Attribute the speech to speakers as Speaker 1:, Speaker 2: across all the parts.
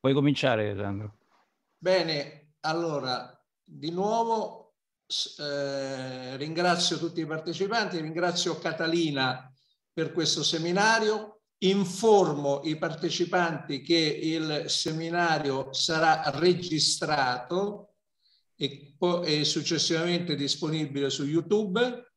Speaker 1: Puoi cominciare, Sandro.
Speaker 2: Bene, allora, di nuovo ringrazio tutti i partecipanti, ringrazio Catalina per questo seminario, informo i partecipanti che il seminario sarà registrato e successivamente disponibile su YouTube.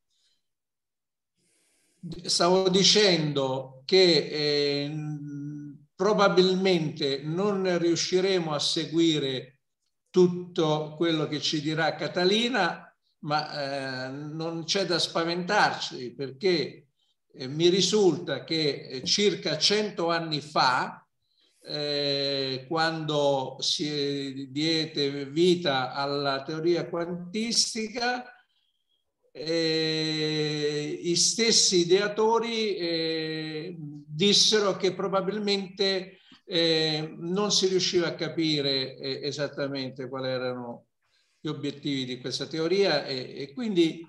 Speaker 2: Stavo dicendo che probabilmente non riusciremo a seguire tutto quello che ci dirà Catalina, ma non c'è da spaventarci, perché mi risulta che circa 100 anni fa, quando si diede vita alla teoria quantistica, i stessi ideatori dissero che probabilmente non si riusciva a capire esattamente quali erano gli obiettivi di questa teoria e quindi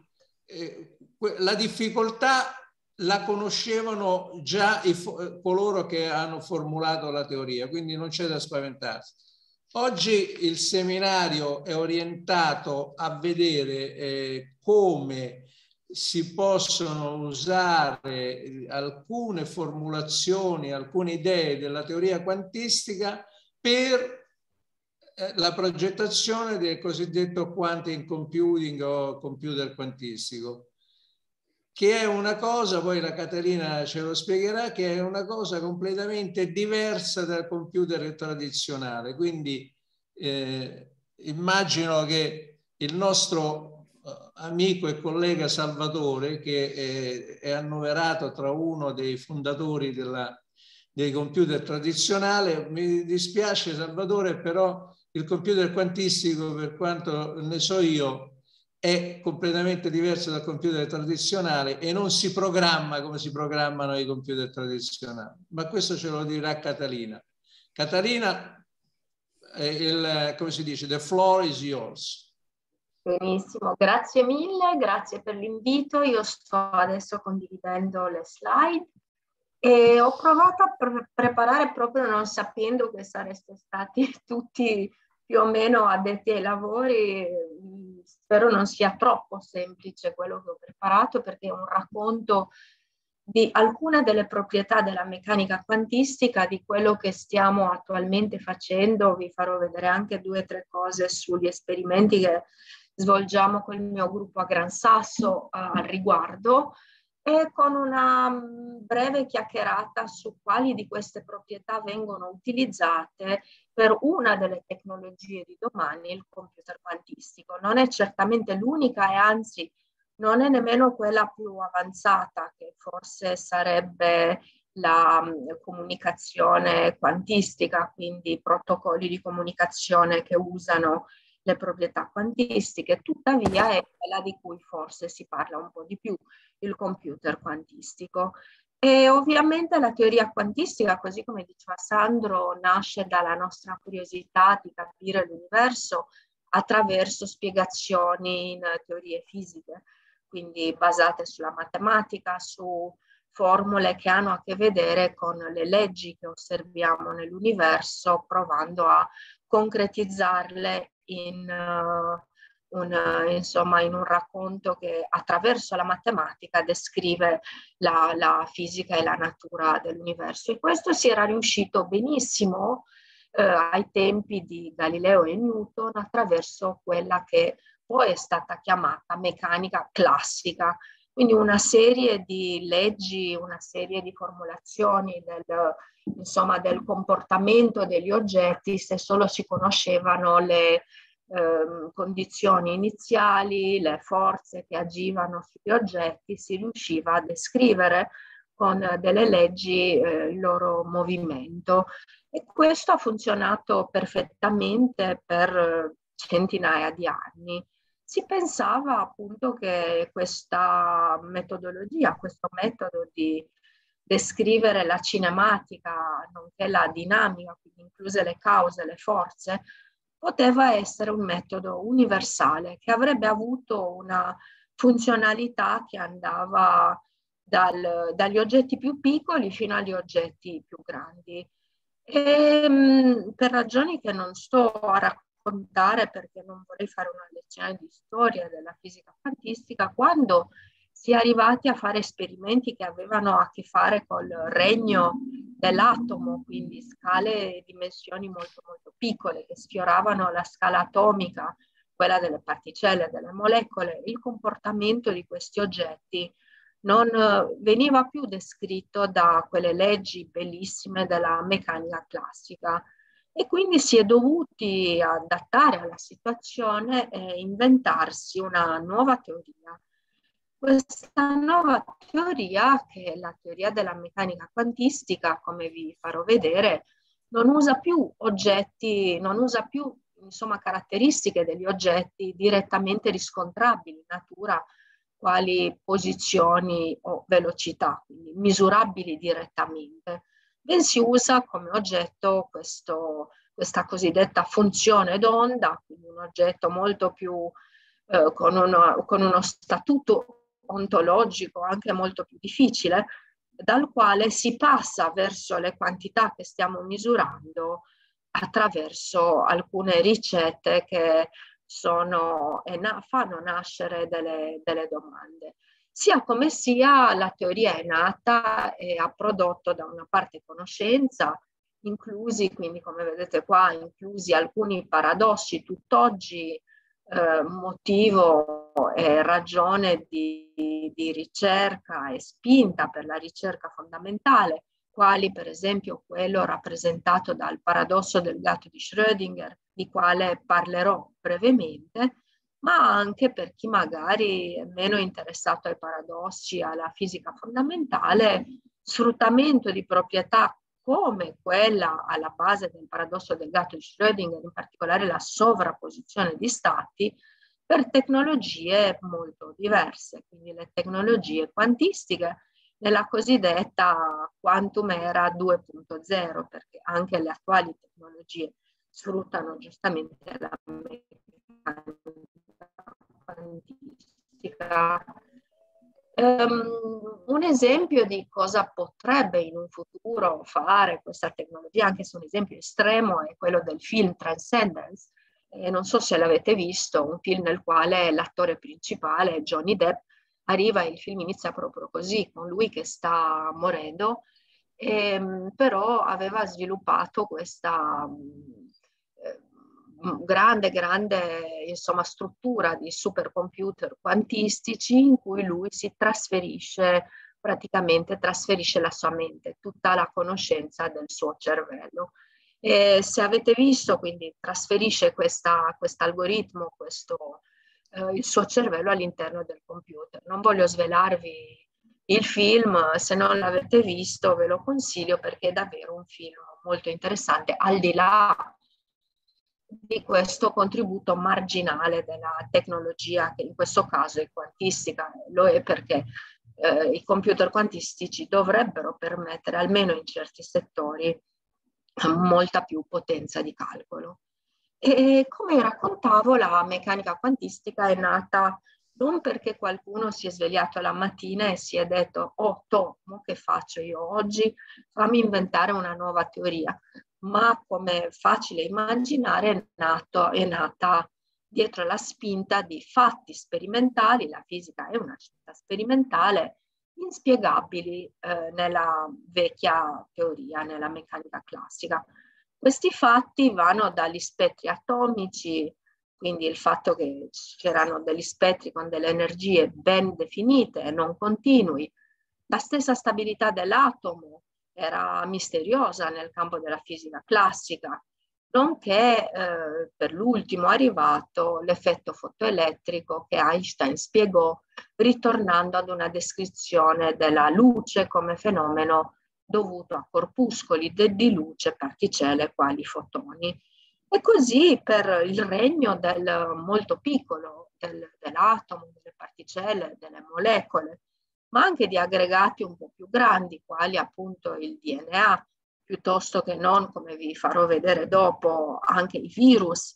Speaker 2: la difficoltà la conoscevano già coloro che hanno formulato la teoria, quindi non c'è da spaventarsi. Oggi il seminario è orientato a vedere come si possono usare alcune formulazioni, alcune idee della teoria quantistica per la progettazione del cosiddetto quantum computing o computer quantistico, che è una cosa, poi la Caterina ce lo spiegherà, che è una cosa completamente diversa dal computer tradizionale. Quindi immagino che il nostro amico e collega Salvatore, che è annoverato tra uno dei fondatori dei computer tradizionali, mi dispiace Salvatore, però il computer quantistico, per quanto ne so io, è completamente diverso dal computer tradizionale e non si programma come si programmano i computer tradizionali. Ma questo ce lo dirà Catalina. Catalina, come si dice, the floor is yours.
Speaker 3: Benissimo, grazie mille, grazie per l'invito. Io sto adesso condividendo le slide e ho provato a preparare proprio non sapendo che sareste stati tutti più o meno addetti ai lavori. Spero non sia troppo semplice quello che ho preparato, perché è un racconto di alcune delle proprietà della meccanica quantistica, di quello che stiamo attualmente facendo. Vi farò vedere anche 2 o 3 cose sugli esperimenti che svolgiamo con il mio gruppo a Gran Sasso al riguardo, e con una breve chiacchierata su quali di queste proprietà vengono utilizzate per una delle tecnologie di domani, il computer quantistico. Non è certamente l'unica e anzi non è nemmeno quella più avanzata, che forse sarebbe la comunicazione quantistica, quindi protocolli di comunicazione che usano le proprietà quantistiche. Tuttavia è quella di cui forse si parla un po' di più, il computer quantistico. E ovviamente la teoria quantistica, così come diceva Sandro, nasce dalla nostra curiosità di capire l'universo attraverso spiegazioni in teorie fisiche, quindi basate sulla matematica, su formule che hanno a che vedere con le leggi che osserviamo nell'universo, provando a concretizzarle in un racconto che attraverso la matematica descrive la fisica e la natura dell'universo. E questo si era riuscito benissimo ai tempi di Galileo e Newton, attraverso quella che poi è stata chiamata meccanica classica, quindi una serie di leggi, una serie di formulazioni del comportamento degli oggetti, se solo si conoscevano le condizioni iniziali, le forze che agivano sugli oggetti, si riusciva a descrivere con delle leggi il loro movimento. E questo ha funzionato perfettamente per centinaia di anni. Si pensava appunto che questa metodologia, questo metodo di descrivere la cinematica, nonché la dinamica, quindi incluse le cause, le forze, poteva essere un metodo universale che avrebbe avuto una funzionalità che andava dagli oggetti più piccoli fino agli oggetti più grandi. Per ragioni che non sto a raccontare, perché non vorrei fare una lezione di storia della fisica quantistica, quando si è arrivati a fare esperimenti che avevano a che fare col regno dell'atomo, quindi scale e dimensioni molto molto piccole che sfioravano la scala atomica, quella delle particelle, delle molecole, il comportamento di questi oggetti non veniva più descritto da quelle leggi bellissime della meccanica classica, e quindi si è dovuti adattare alla situazione e inventarsi una nuova teoria. Questa nuova teoria, che è la teoria della meccanica quantistica, come vi farò vedere, non usa più oggetti, non usa più, insomma, caratteristiche degli oggetti direttamente riscontrabili in natura, quali posizioni o velocità, quindi misurabili direttamente, bensì usa come oggetto questa cosiddetta funzione d'onda, quindi un oggetto molto più con uno statuto ontologico anche molto più difficile, dal quale si passa verso le quantità che stiamo misurando attraverso alcune ricette che fanno nascere delle domande. Sia come sia, la teoria è nata e ha prodotto da una parte conoscenza, inclusi, quindi come vedete qua, inclusi alcuni paradossi tutt'oggi motivo e ragione di ricerca e spinta per la ricerca fondamentale, quali per esempio quello rappresentato dal paradosso del gatto di Schrödinger, di quale parlerò brevemente, ma anche per chi magari è meno interessato ai paradossi, alla fisica fondamentale, sfruttamento di proprietà come quella alla base del paradosso del gatto di Schrödinger, in particolare la sovrapposizione di stati, per tecnologie molto diverse, quindi le tecnologie quantistiche nella cosiddetta quantum era 2.0, perché anche le attuali tecnologie sfruttano giustamente la meccanica quantistica. Un esempio di cosa potrebbe in un futuro fare questa tecnologia, anche se un esempio estremo, è quello del film Transcendence. Non so se l'avete visto, un film nel quale l'attore principale, Johnny Depp, arriva, il film inizia proprio così, con lui che sta morendo, però aveva sviluppato questa grande insomma, struttura di supercomputer quantistici in cui lui si trasferisce, praticamente trasferisce la sua mente, tutta la conoscenza del suo cervello. E se avete visto, quindi trasferisce questo algoritmo, il suo cervello all'interno del computer. Non voglio svelarvi il film, se non l'avete visto ve lo consiglio perché è davvero un film molto interessante, al di là di questo contributo marginale della tecnologia, che in questo caso è quantistica, lo è perché i computer quantistici dovrebbero permettere, almeno in certi settori, molta più potenza di calcolo. E come raccontavo, la meccanica quantistica è nata non perché qualcuno si è svegliato la mattina e si è detto «Oh, Tomo, che faccio io oggi? Fammi inventare una nuova teoria», ma come è facile immaginare è nata dietro la spinta di fatti sperimentali, la fisica è una scienza sperimentale, inspiegabili nella vecchia teoria, nella meccanica classica. Questi fatti vanno dagli spettri atomici, quindi il fatto che c'erano degli spettri con delle energie ben definite e non continui, la stessa stabilità dell'atomo era misteriosa nel campo della fisica classica, nonché per l'ultimo arrivato l'effetto fotoelettrico che Einstein spiegò ritornando ad una descrizione della luce come fenomeno dovuto a corpuscoli di luce, particelle quali fotoni. E così per il regno del molto piccolo, dell'atomo, delle particelle, delle molecole, ma anche di aggregati un po' più grandi, quali appunto il DNA, piuttosto che non, come vi farò vedere dopo, anche i virus,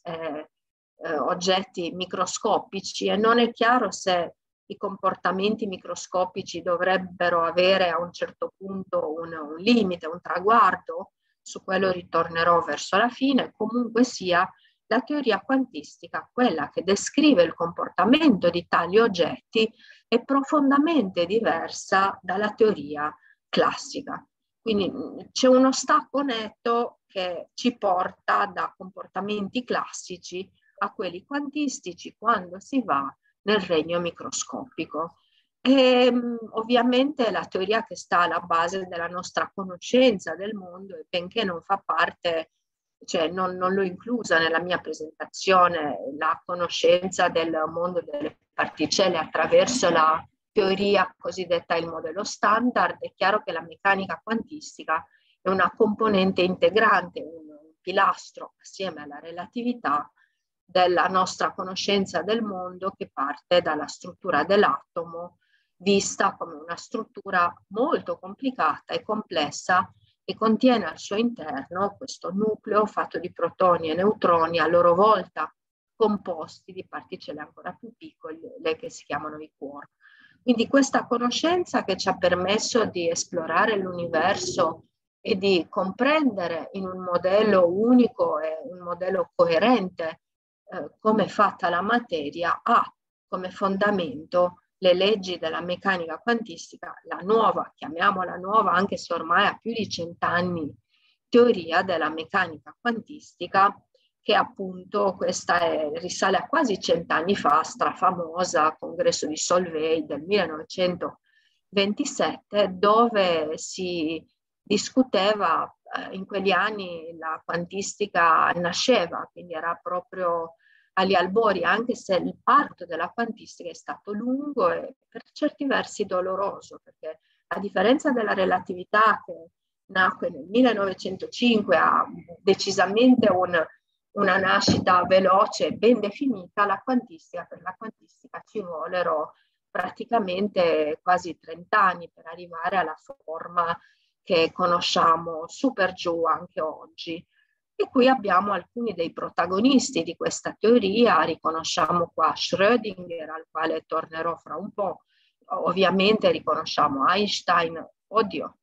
Speaker 3: oggetti microscopici, e non è chiaro se i comportamenti microscopici dovrebbero avere a un certo punto un limite, un traguardo, su quello ritornerò verso la fine. Comunque sia, la teoria quantistica, quella che descrive il comportamento di tali oggetti, è profondamente diversa dalla teoria classica. Quindi c'è uno stacco netto che ci porta da comportamenti classici a quelli quantistici quando si va nel regno microscopico. E ovviamente la teoria che sta alla base della nostra conoscenza del mondo, e benché non fa parte, cioè non l'ho inclusa nella mia presentazione, la conoscenza del mondo delle particelle attraverso la teoria cosiddetta il modello standard, è chiaro che la meccanica quantistica è una componente integrante, un pilastro assieme alla relatività della nostra conoscenza del mondo, che parte dalla struttura dell'atomo, vista come una struttura molto complicata e complessa, che contiene al suo interno questo nucleo fatto di protoni e neutroni, a loro volta composti di particelle ancora più piccole, che si chiamano i quark. Quindi questa conoscenza che ci ha permesso di esplorare l'universo e di comprendere in un modello unico e un modello coerente come è fatta la materia, ha come fondamento le leggi della meccanica quantistica, la nuova, chiamiamola nuova anche se ormai ha più di 100 anni, teoria della meccanica quantistica, che appunto risale a quasi 100 anni fa, strafamosa, congresso di Solvay del 1927, dove si discuteva, in quegli anni la quantistica nasceva, quindi era proprio agli albori, anche se il parto della quantistica è stato lungo e per certi versi doloroso, perché a differenza della relatività che nacque nel 1905, ha decisamente una nascita veloce e ben definita, per la quantistica ci vollero praticamente quasi 30 anni per arrivare alla forma che conosciamo super giù anche oggi. E qui abbiamo alcuni dei protagonisti di questa teoria, riconosciamo qua Schrödinger, al quale tornerò fra un po', ovviamente riconosciamo Einstein. Oddio,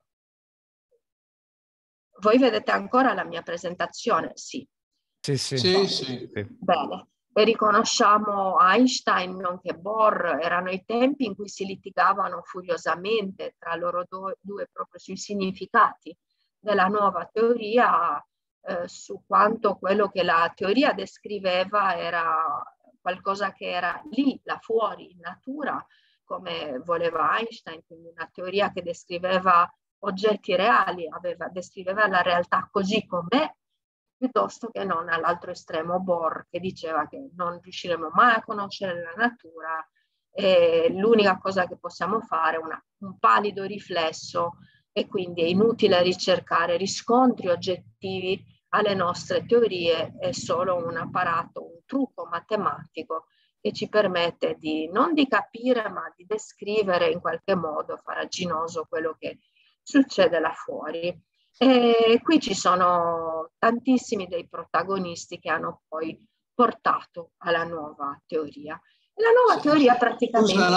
Speaker 3: voi vedete ancora la mia presentazione? Sì.
Speaker 2: Sì.
Speaker 3: Bene. E riconosciamo Einstein, nonché Bohr. Erano i tempi in cui si litigavano furiosamente tra loro due proprio sui significati della nuova teoria, su quanto quello che la teoria descriveva era qualcosa che era lì, là fuori, in natura, come voleva Einstein, quindi una teoria che descriveva oggetti reali, descriveva la realtà così com'è, piuttosto che non all'altro estremo Bohr, che diceva che non riusciremo mai a conoscere la natura e l'unica cosa che possiamo fare è un pallido riflesso, e quindi è inutile ricercare riscontri oggettivi alle nostre teorie, è solo un apparato, un trucco matematico che ci permette non di capire, ma di descrivere in qualche modo farraginoso quello che succede là fuori. E qui ci sono tantissimi dei protagonisti che hanno poi portato alla nuova teoria. La nuova teoria praticamente...
Speaker 2: Scusa,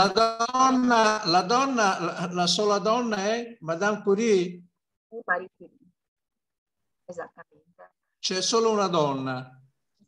Speaker 2: la sola donna è Madame Curie?
Speaker 3: Marie Curie. Esattamente.
Speaker 2: C'è solo una donna.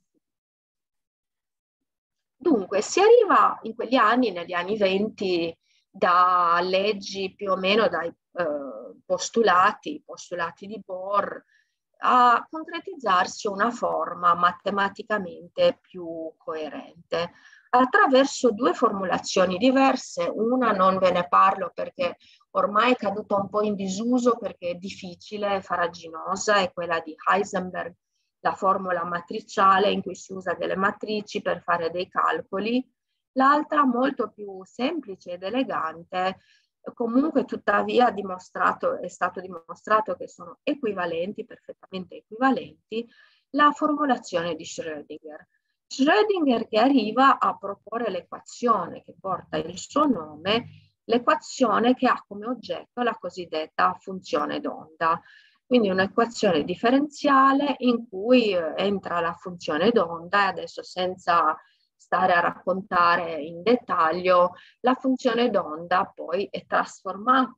Speaker 3: Dunque, si arriva in quegli anni, negli anni 20, da leggi più o meno dai postulati di Bohr, a concretizzarsi una forma matematicamente più coerente attraverso due formulazioni diverse. Una non ve ne parlo perché ormai è caduta un po' in disuso, perché è difficile, farraginosa, è quella di Heisenberg, la formula matriciale in cui si usa delle matrici per fare dei calcoli. L'altra, molto più semplice ed elegante, comunque tuttavia è stato dimostrato che sono equivalenti, perfettamente equivalenti, la formulazione di Schrödinger. Schrödinger che arriva a proporre l'equazione che porta il suo nome, l'equazione che ha come oggetto la cosiddetta funzione d'onda. Quindi un'equazione differenziale in cui entra la funzione d'onda, e adesso senza stare a raccontare in dettaglio, la funzione d'onda poi è trasformata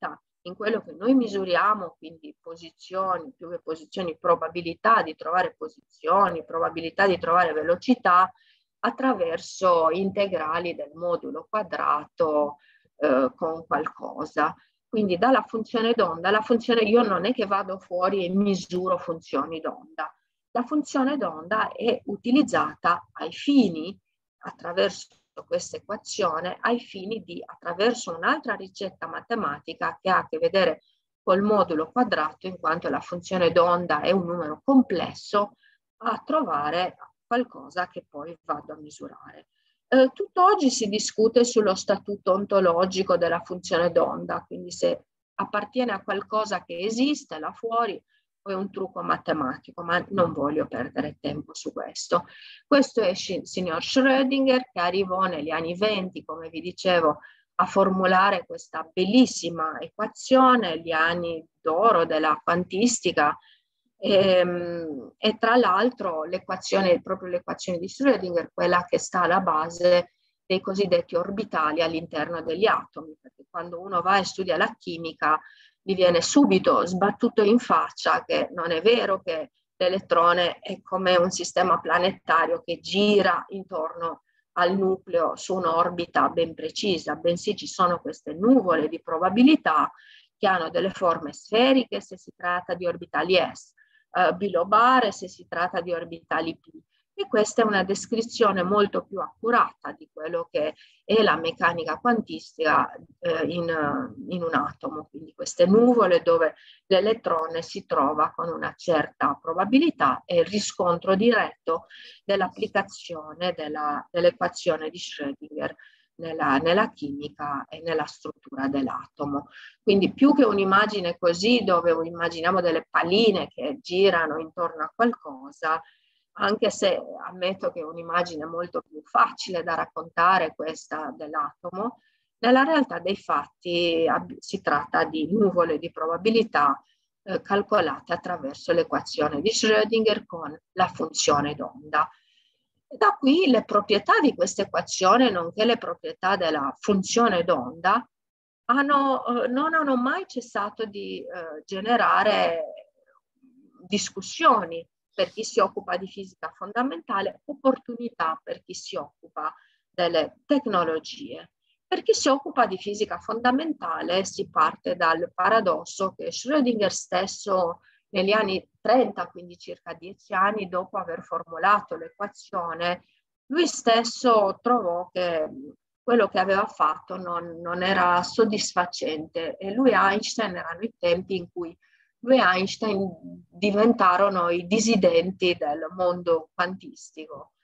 Speaker 3: in quello che noi misuriamo, quindi posizioni, più che posizioni, probabilità di trovare posizioni, probabilità di trovare velocità, attraverso integrali del modulo quadrato con qualcosa. Quindi dalla funzione d'onda, la funzione, io non è che vado fuori e misuro funzioni d'onda. La funzione d'onda è utilizzata ai fini, attraverso questa equazione, ai fini di, attraverso un'altra ricetta matematica che ha a che vedere col modulo quadrato, in quanto la funzione d'onda è un numero complesso, a trovare qualcosa che poi vado a misurare. Tutt'oggi si discute sullo statuto ontologico della funzione d'onda, quindi se appartiene a qualcosa che esiste là fuori o è un trucco matematico, ma non voglio perdere tempo su questo. Questo è il signor Schrödinger, che arrivò negli anni 20, come vi dicevo, a formulare questa bellissima equazione, gli anni d'oro della quantistica. E tra l'altro l'equazione, proprio l'equazione di Schrödinger, quella che sta alla base dei cosiddetti orbitali all'interno degli atomi, perché quando uno va e studia la chimica gli viene subito sbattuto in faccia che non è vero che l'elettrone è come un sistema planetario che gira intorno al nucleo su un'orbita ben precisa, bensì ci sono queste nuvole di probabilità che hanno delle forme sferiche se si tratta di orbitali S, bilobare se si tratta di orbitali P. E questa è una descrizione molto più accurata di quello che è la meccanica quantistica in un atomo, quindi queste nuvole dove l'elettrone si trova con una certa probabilità e il riscontro diretto dell'applicazione dell'equazione di Schrödinger nella chimica e nella struttura dell'atomo. Quindi più che un'immagine così dove immaginiamo delle palline che girano intorno a qualcosa, anche se ammetto che è un'immagine molto più facile da raccontare questa dell'atomo, nella realtà dei fatti si tratta di nuvole di probabilità calcolate attraverso l'equazione di Schrödinger con la funzione d'onda. Da qui le proprietà di questa equazione, nonché le proprietà della funzione d'onda, non hanno mai cessato di generare discussioni per chi si occupa di fisica fondamentale, opportunità per chi si occupa delle tecnologie. Per chi si occupa di fisica fondamentale si parte dal paradosso che Schrödinger stesso negli anni 30, quindi circa 10 anni dopo aver formulato l'equazione, lui stesso trovò che quello che aveva fatto non era soddisfacente e lui e Einstein erano i tempi in cui lui e Einstein diventarono i dissidenti del mondo quantistico.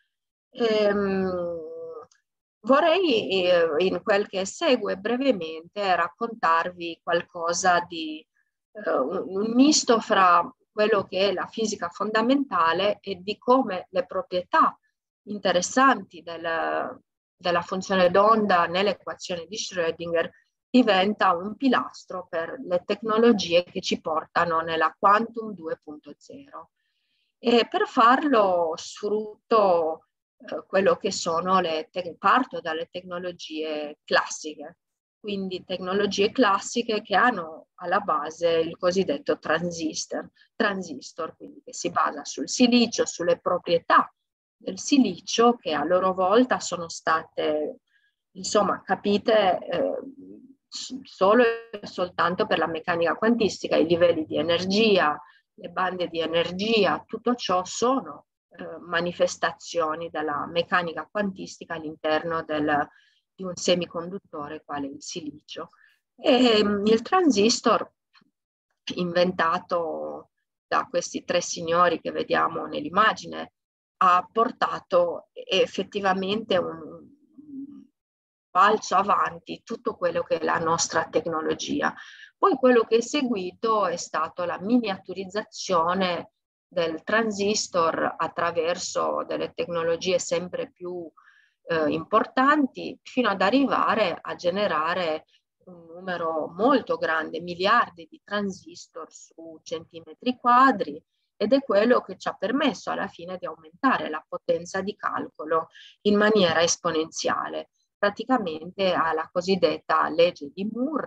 Speaker 3: Vorrei in quel che segue brevemente raccontarvi qualcosa di un misto fra quello che è la fisica fondamentale e di come le proprietà interessanti della funzione d'onda nell'equazione di Schrödinger diventa un pilastro per le tecnologie che ci portano nella Quantum 2.0. E per farlo sfrutto quello che sono parto dalle tecnologie classiche, quindi tecnologie classiche che hanno alla base il cosiddetto transistor, quindi che si basa sul silicio, sulle proprietà del silicio che a loro volta sono state, insomma, capite solo e soltanto per la meccanica quantistica. I livelli di energia, le bande di energia, tutto ciò sono manifestazioni della meccanica quantistica all'interno di un semiconduttore quale il silicio. E il transistor, inventato da questi tre signori che vediamo nell'immagine, ha portato effettivamente un balzo avanti tutto quello che è la nostra tecnologia. Poi quello che è seguito è stato la miniaturizzazione del transistor attraverso delle tecnologie sempre più importanti, fino ad arrivare a generare un numero molto grande, miliardi di transistor su centimetri quadri, ed è quello che ci ha permesso alla fine di aumentare la potenza di calcolo in maniera esponenziale, praticamente alla cosiddetta legge di Moore,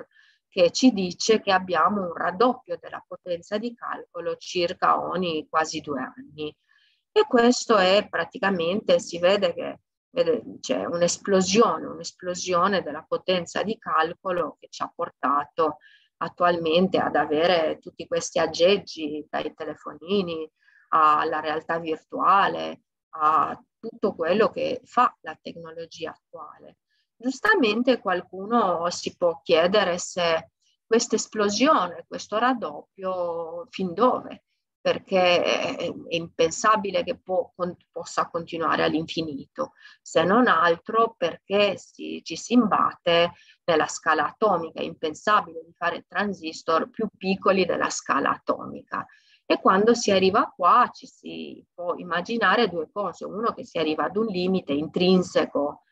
Speaker 3: che ci dice che abbiamo un raddoppio della potenza di calcolo circa ogni quasi 2 anni. E questo è praticamente, si vede che c'è un'esplosione della potenza di calcolo che ci ha portato attualmente ad avere tutti questi aggeggi, dai telefonini alla realtà virtuale, a tutto quello che fa la tecnologia attuale. Giustamente qualcuno si può chiedere se questa esplosione, questo raddoppio, fin dove? Perché è impensabile che possa continuare all'infinito, se non altro perché ci si imbatte nella scala atomica. È impensabile di fare transistor più piccoli della scala atomica. E quando si arriva qua ci si può immaginare due cose: uno, che si arriva ad un limite intrinseco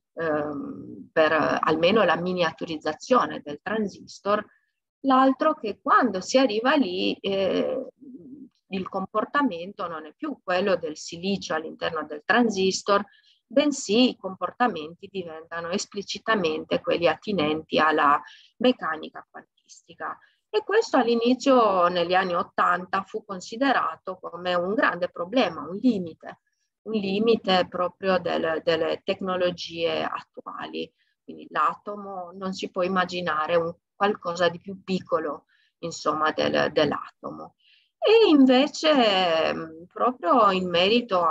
Speaker 3: per almeno la miniaturizzazione del transistor, l'altro che quando si arriva lì il comportamento non è più quello del silicio all'interno del transistor, bensì i comportamenti diventano esplicitamente quelli attinenti alla meccanica quantistica. E questo all'inizio, negli anni '80, fu considerato come un grande problema, un limite proprio delle tecnologie attuali. Quindi l'atomo non si può immaginare qualcosa di più piccolo, insomma, dell'atomo. E invece, proprio in merito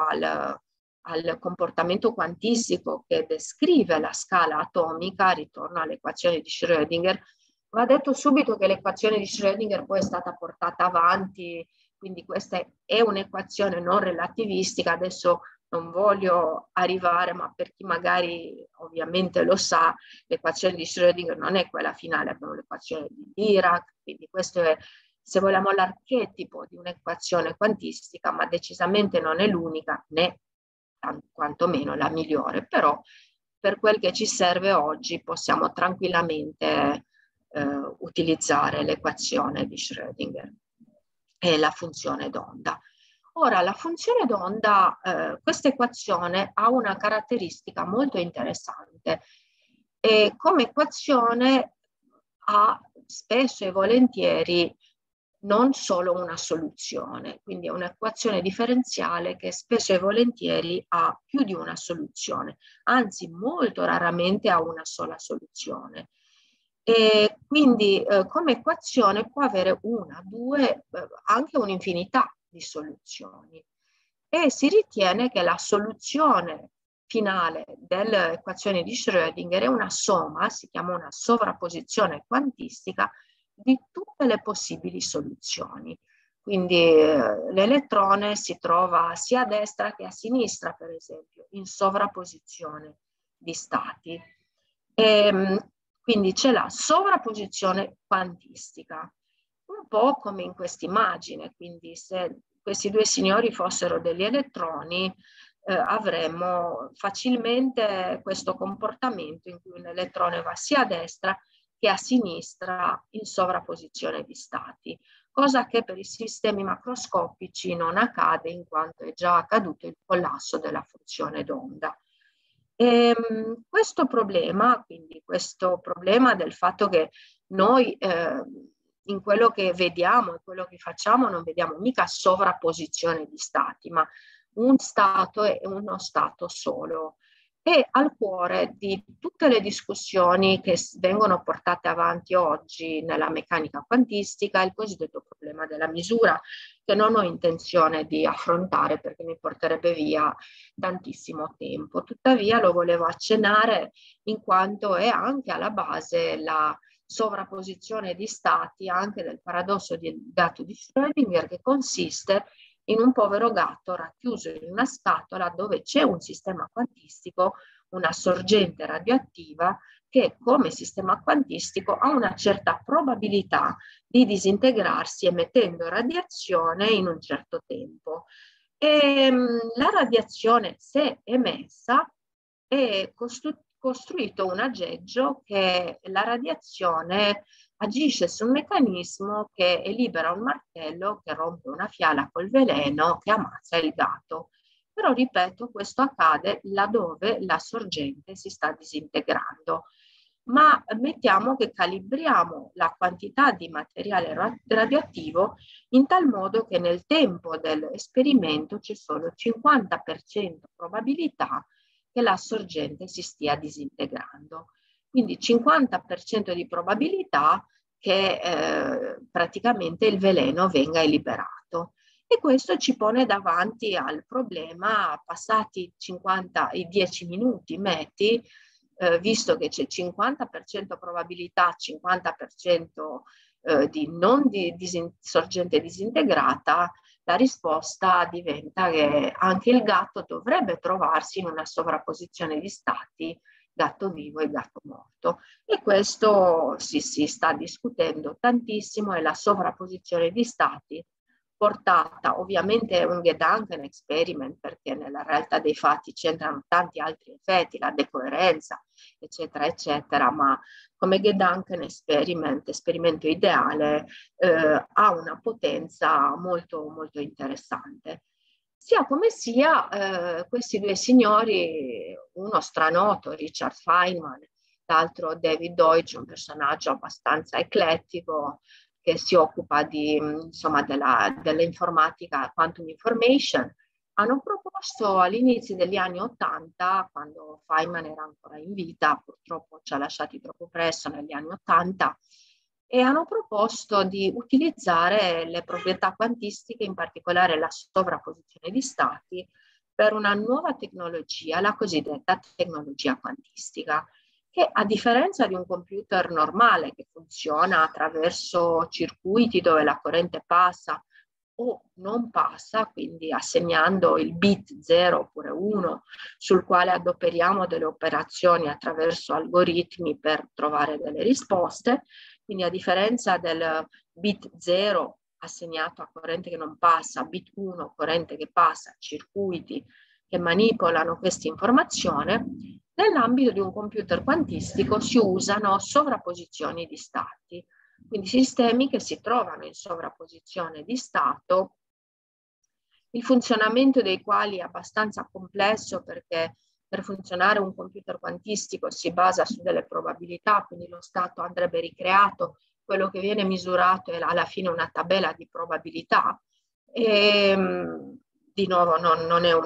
Speaker 3: al comportamento quantistico che descrive la scala atomica, ritorno all'equazione di Schrödinger, va detto subito che l'equazione di Schrödinger poi è stata portata avanti, quindi questa è un'equazione non relativistica. Adesso non voglio arrivare, ma per chi magari ovviamente lo sa, l'equazione di Schrödinger non è quella finale, abbiamo l'equazione di Dirac, quindi questo è, se vogliamo, l'archetipo di un'equazione quantistica, ma decisamente non è l'unica, né quantomeno la migliore. Però per quel che ci serve oggi possiamo tranquillamente utilizzare l'equazione di Schrödinger e la funzione d'onda. Ora, la funzione d'onda, questa equazione ha una caratteristica molto interessante. E come equazione ha spesso e volentieri non solo una soluzione, quindi è un'equazione differenziale che spesso e volentieri ha più di una soluzione, anzi molto raramente ha una sola soluzione. E quindi come equazione può avere una, due, anche un'infinità di soluzioni. E si ritiene che la soluzione finale dell'equazione di Schrödinger è una somma, si chiama una sovrapposizione quantistica, di tutte le possibili soluzioni. Quindi l'elettrone si trova sia a destra che a sinistra, per esempio, in sovrapposizione di stati. Quindi c'è la sovrapposizione quantistica, un po' come in questa immagine. Quindi se questi due signori fossero degli elettroni, avremmo facilmente questo comportamento in cui un elettrone va sia a destra che a sinistra in sovrapposizione di stati, cosa che per i sistemi macroscopici non accade, in quanto è già accaduto il collasso della funzione d'onda. Questo problema, quindi questo problema del fatto che noi in quello che vediamo e quello che facciamo non vediamo mica sovrapposizione di stati, ma un stato è uno stato solo. E al cuore di tutte le discussioni che vengono portate avanti oggi nella meccanica quantistica è il cosiddetto problema della misura, che non ho intenzione di affrontare perché mi porterebbe via tantissimo tempo. Tuttavia lo volevo accennare in quanto è anche alla base la sovrapposizione di stati anche del paradosso del gatto di Schrödinger, che consiste in un povero gatto racchiuso in una scatola dove c'è un sistema quantistico, una sorgente radioattiva, che come sistema quantistico ha una certa probabilità di disintegrarsi emettendo radiazione in un certo tempo. E la radiazione, se emessa, è costruito un aggeggio che la radiazione agisce su un meccanismo che libera un martello che rompe una fiala col veleno che ammazza il gatto. Però, ripeto, questo accade laddove la sorgente si sta disintegrando. ma mettiamo che calibriamo la quantità di materiale radioattivo in tal modo che nel tempo dell'esperimento ci sono 50% probabilità che la sorgente si stia disintegrando. Quindi 50% di probabilità che praticamente il veleno venga liberato. E questo ci pone davanti al problema, passati i 10 minuti, metti, visto che c'è 50% probabilità, 50% di non di sorgente disintegrata, la risposta diventa che anche il gatto dovrebbe trovarsi in una sovrapposizione di stati, gatto vivo e gatto morto. E questo si sta discutendo tantissimo, è la sovrapposizione di stati portata, ovviamente è un Gedanken experiment perché nella realtà dei fatti c'entrano tanti altri effetti, la decoerenza, eccetera, eccetera, ma come Gedanken experiment, esperimento ideale, ha una potenza molto, molto interessante. Sia come sia, questi due signori, uno stranoto, Richard Feynman, l'altro David Deutsch, un personaggio abbastanza eclettico, che si occupa di, insomma, dell'informatica quantum information, hanno proposto all'inizio degli anni '80, quando Feynman era ancora in vita, purtroppo ci ha lasciati troppo presto negli anni '80, e hanno proposto di utilizzare le proprietà quantistiche, in particolare la sovrapposizione di stati, per una nuova tecnologia, la cosiddetta tecnologia quantistica, che a differenza di un computer normale che funziona attraverso circuiti dove la corrente passa o non passa, quindi assegnando il bit 0 oppure 1, sul quale adoperiamo delle operazioni attraverso algoritmi per trovare delle risposte, quindi a differenza del bit 0 assegnato a corrente che non passa, bit 1 corrente che passa, circuiti che manipolano questa informazione, nell'ambito di un computer quantistico si usano sovrapposizioni di stati, quindi sistemi che si trovano in sovrapposizione di stato, il funzionamento dei quali è abbastanza complesso perché per funzionare un computer quantistico si basa su delle probabilità, quindi lo stato andrebbe ricreato, quello che viene misurato è alla fine una tabella di probabilità. E, di nuovo non è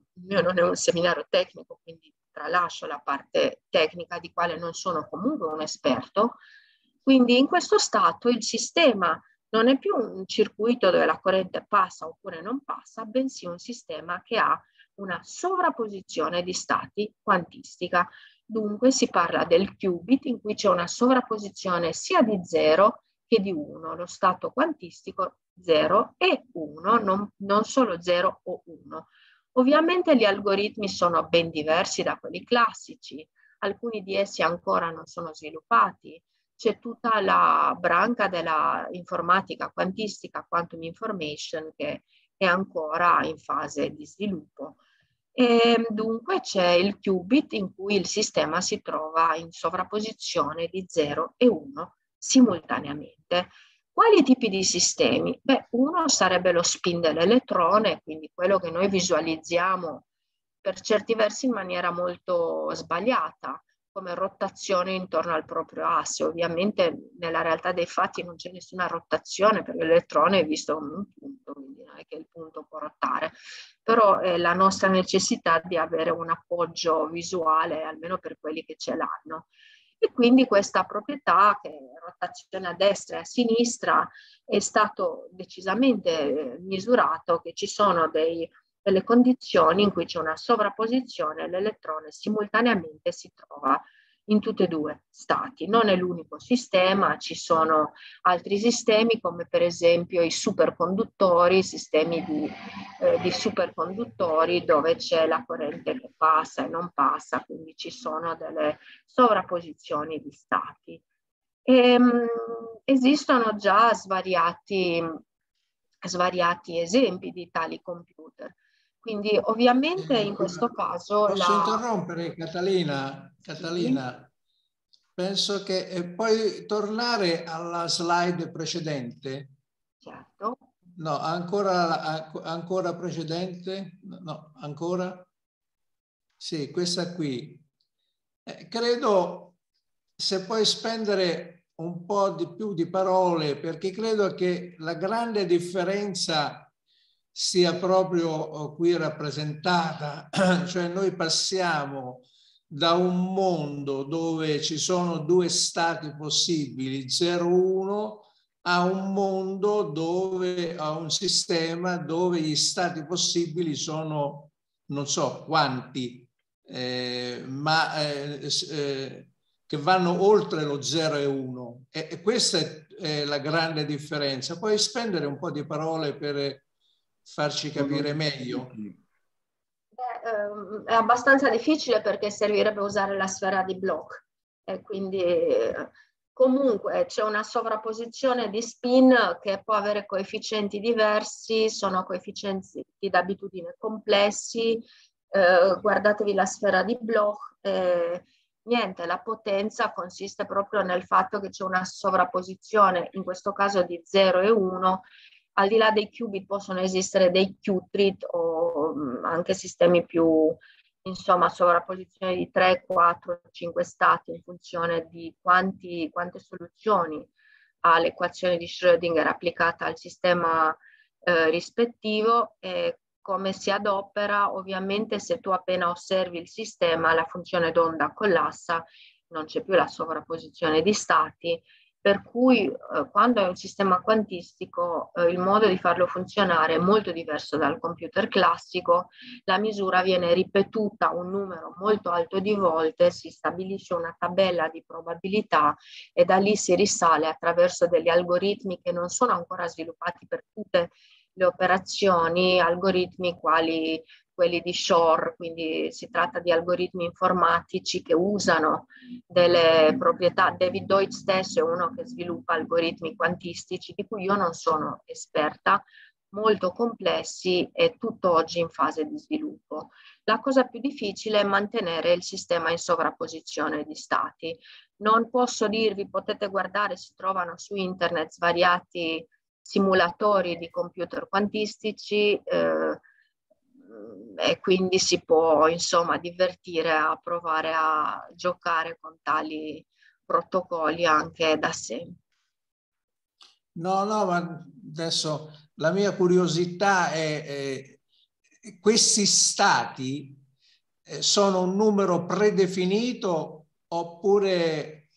Speaker 3: un seminario tecnico, quindi tralascio la parte tecnica di quale non sono comunque un esperto. Quindi in questo stato il sistema non è più un circuito dove la corrente passa oppure non passa, bensì un sistema che ha una sovrapposizione di stati quantistica. Dunque si parla del qubit in cui c'è una sovrapposizione sia di 0 che di 1, lo stato quantistico 0 e 1, non solo 0 o 1. Ovviamente gli algoritmi sono ben diversi da quelli classici, alcuni di essi ancora non sono sviluppati, c'è tutta la branca della informatica quantistica, quantum information, che è ancora in fase di sviluppo. E dunque c'è il qubit in cui il sistema si trova in sovrapposizione di 0 e 1 simultaneamente. Quali tipi di sistemi? Beh, uno sarebbe lo spin dell'elettrone, quindi quello che noi visualizziamo per certi versi in maniera molto sbagliata, come rotazione intorno al proprio asse. Ovviamente nella realtà dei fatti non c'è nessuna rotazione perché l'elettrone è visto come un punto, quindi non è che il punto può ruotare, però è la nostra necessità di avere un appoggio visuale, almeno per quelli che ce l'hanno. E quindi questa proprietà, che è rotazione a destra e a sinistra, è stato decisamente misurato che ci sono delle condizioni in cui c'è una sovrapposizione e l'elettrone simultaneamente si trova in tutti e due stati. Non è l'unico sistema, ci sono altri sistemi come per esempio i superconduttori, sistemi di superconduttori dove c'è la corrente che passa e non passa, quindi ci sono delle sovrapposizioni di stati. Esistono già svariati esempi di tali computer. Quindi ovviamente in questo caso
Speaker 2: posso interrompere Catalina? Catalina, sì. Penso che puoi tornare alla slide precedente.
Speaker 3: Certo.
Speaker 2: No, ancora precedente? No, ancora? Sì, questa qui. Credo se puoi spendere un po' di più di parole, perché credo che la grande differenza sia proprio qui rappresentata, cioè noi passiamo da un mondo dove ci sono due stati possibili, 0-1, a un mondo dove, a un sistema dove gli stati possibili sono non so quanti, che vanno oltre lo 0 e 1. E questa è la grande differenza. Puoi spendere un po' di parole per farci capire meglio?
Speaker 3: È abbastanza difficile perché servirebbe usare la sfera di Bloch e quindi comunque c'è una sovrapposizione di spin che può avere coefficienti diversi, sono coefficienti d'abitudine complessi. Guardatevi la sfera di Bloch. Niente, la potenza consiste proprio nel fatto che c'è una sovrapposizione, in questo caso di 0 e 1. Al di là dei qubit possono esistere dei qubit o anche sistemi più, insomma, sovrapposizione di 3, 4, 5 stati in funzione di quante soluzioni ha l'equazione di Schrödinger applicata al sistema rispettivo. E come si adopera, ovviamente se tu appena osservi il sistema, la funzione d'onda collassa, non c'è più la sovrapposizione di stati, per cui quando è un sistema quantistico il modo di farlo funzionare è molto diverso dal computer classico. La misura viene ripetuta un numero molto alto di volte, si stabilisce una tabella di probabilità e da lì si risale attraverso degli algoritmi che non sono ancora sviluppati per tutte le operazioni, algoritmi quali quelli di Shor, quindi si tratta di algoritmi informatici che usano delle proprietà. David Deutsch stesso è uno che sviluppa algoritmi quantistici di cui io non sono esperta, molto complessi e tutt'oggi in fase di sviluppo. La cosa più difficile è mantenere il sistema in sovrapposizione di stati. Non posso dirvi, potete guardare, si trovano su internet svariati simulatori di computer quantistici, e quindi si può insomma divertire a provare a giocare con tali protocolli anche da sé.
Speaker 2: No, ma adesso la mia curiosità è questi stati sono un numero predefinito oppure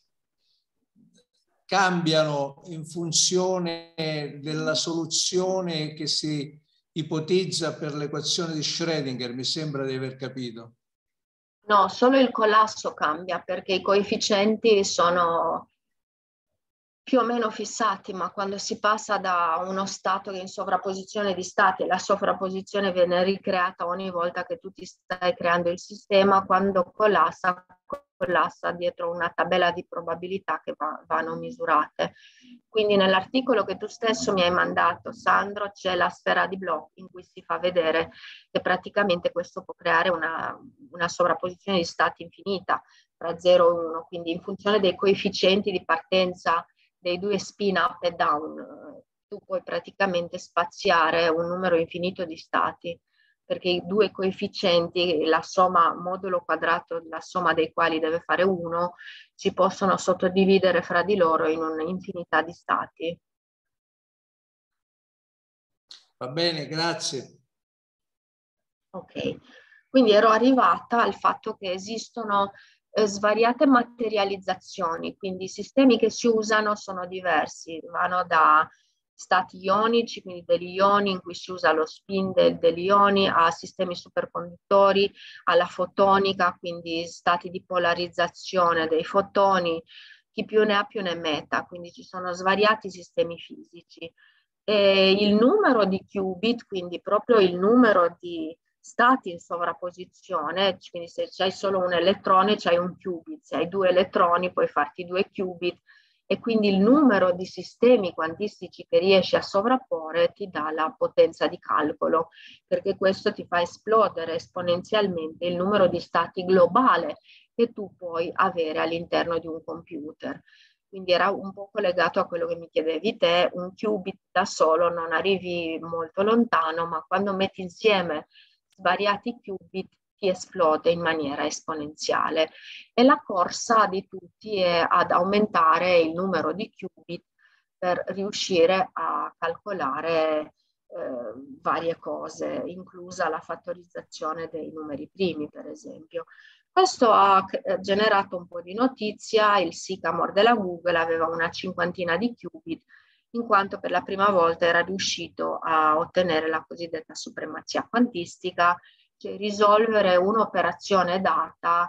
Speaker 2: cambiano in funzione della soluzione che si ipotizza per l'equazione di Schrödinger? Mi sembra di aver capito.
Speaker 3: No, solo il collasso cambia perché i coefficienti sono più o meno fissati, ma quando si passa da uno stato che è in sovrapposizione di stati, la sovrapposizione viene ricreata ogni volta che tu ti stai creando il sistema, quando collassa dietro una tabella di probabilità che vanno misurate. Quindi nell'articolo che tu stesso mi hai mandato, Sandro, c'è la sfera di Bloch in cui si fa vedere che praticamente questo può creare una sovrapposizione di stati infinita tra 0 e 1, quindi in funzione dei coefficienti di partenza dei due spin up e down, tu puoi praticamente spaziare un numero infinito di stati, perché i due coefficienti, la somma modulo quadrato, la somma dei quali deve fare 1, si possono sottodividere fra di loro in un'infinità di stati.
Speaker 2: Va bene, grazie.
Speaker 3: Ok, quindi ero arrivata al fatto che esistono svariate materializzazioni, quindi i sistemi che si usano sono diversi, vanno da stati ionici, quindi degli ioni in cui si usa lo spin degli ioni, a sistemi superconduttori, alla fotonica, quindi stati di polarizzazione dei fotoni, chi più ne ha più ne metta, quindi ci sono svariati sistemi fisici. E il numero di qubit, quindi proprio il numero di stati in sovrapposizione, quindi se c'hai solo un elettrone c'hai un qubit, se hai due elettroni puoi farti due qubit e quindi il numero di sistemi quantistici che riesci a sovrapporre ti dà la potenza di calcolo, perché questo ti fa esplodere esponenzialmente il numero di stati globale che tu puoi avere all'interno di un computer. Quindi era un po' collegato a quello che mi chiedevi te, un qubit da solo non arrivi molto lontano, ma quando metti insieme svariati qubit tutti esplode in maniera esponenziale e la corsa di tutti è ad aumentare il numero di qubit per riuscire a calcolare varie cose, inclusa la fattorizzazione dei numeri primi, per esempio. Questo ha generato un po' di notizia. Il Sycamore della Google aveva una cinquantina di qubit, in quanto per la prima volta era riuscito a ottenere la cosiddetta supremazia quantistica, cioè risolvere un'operazione data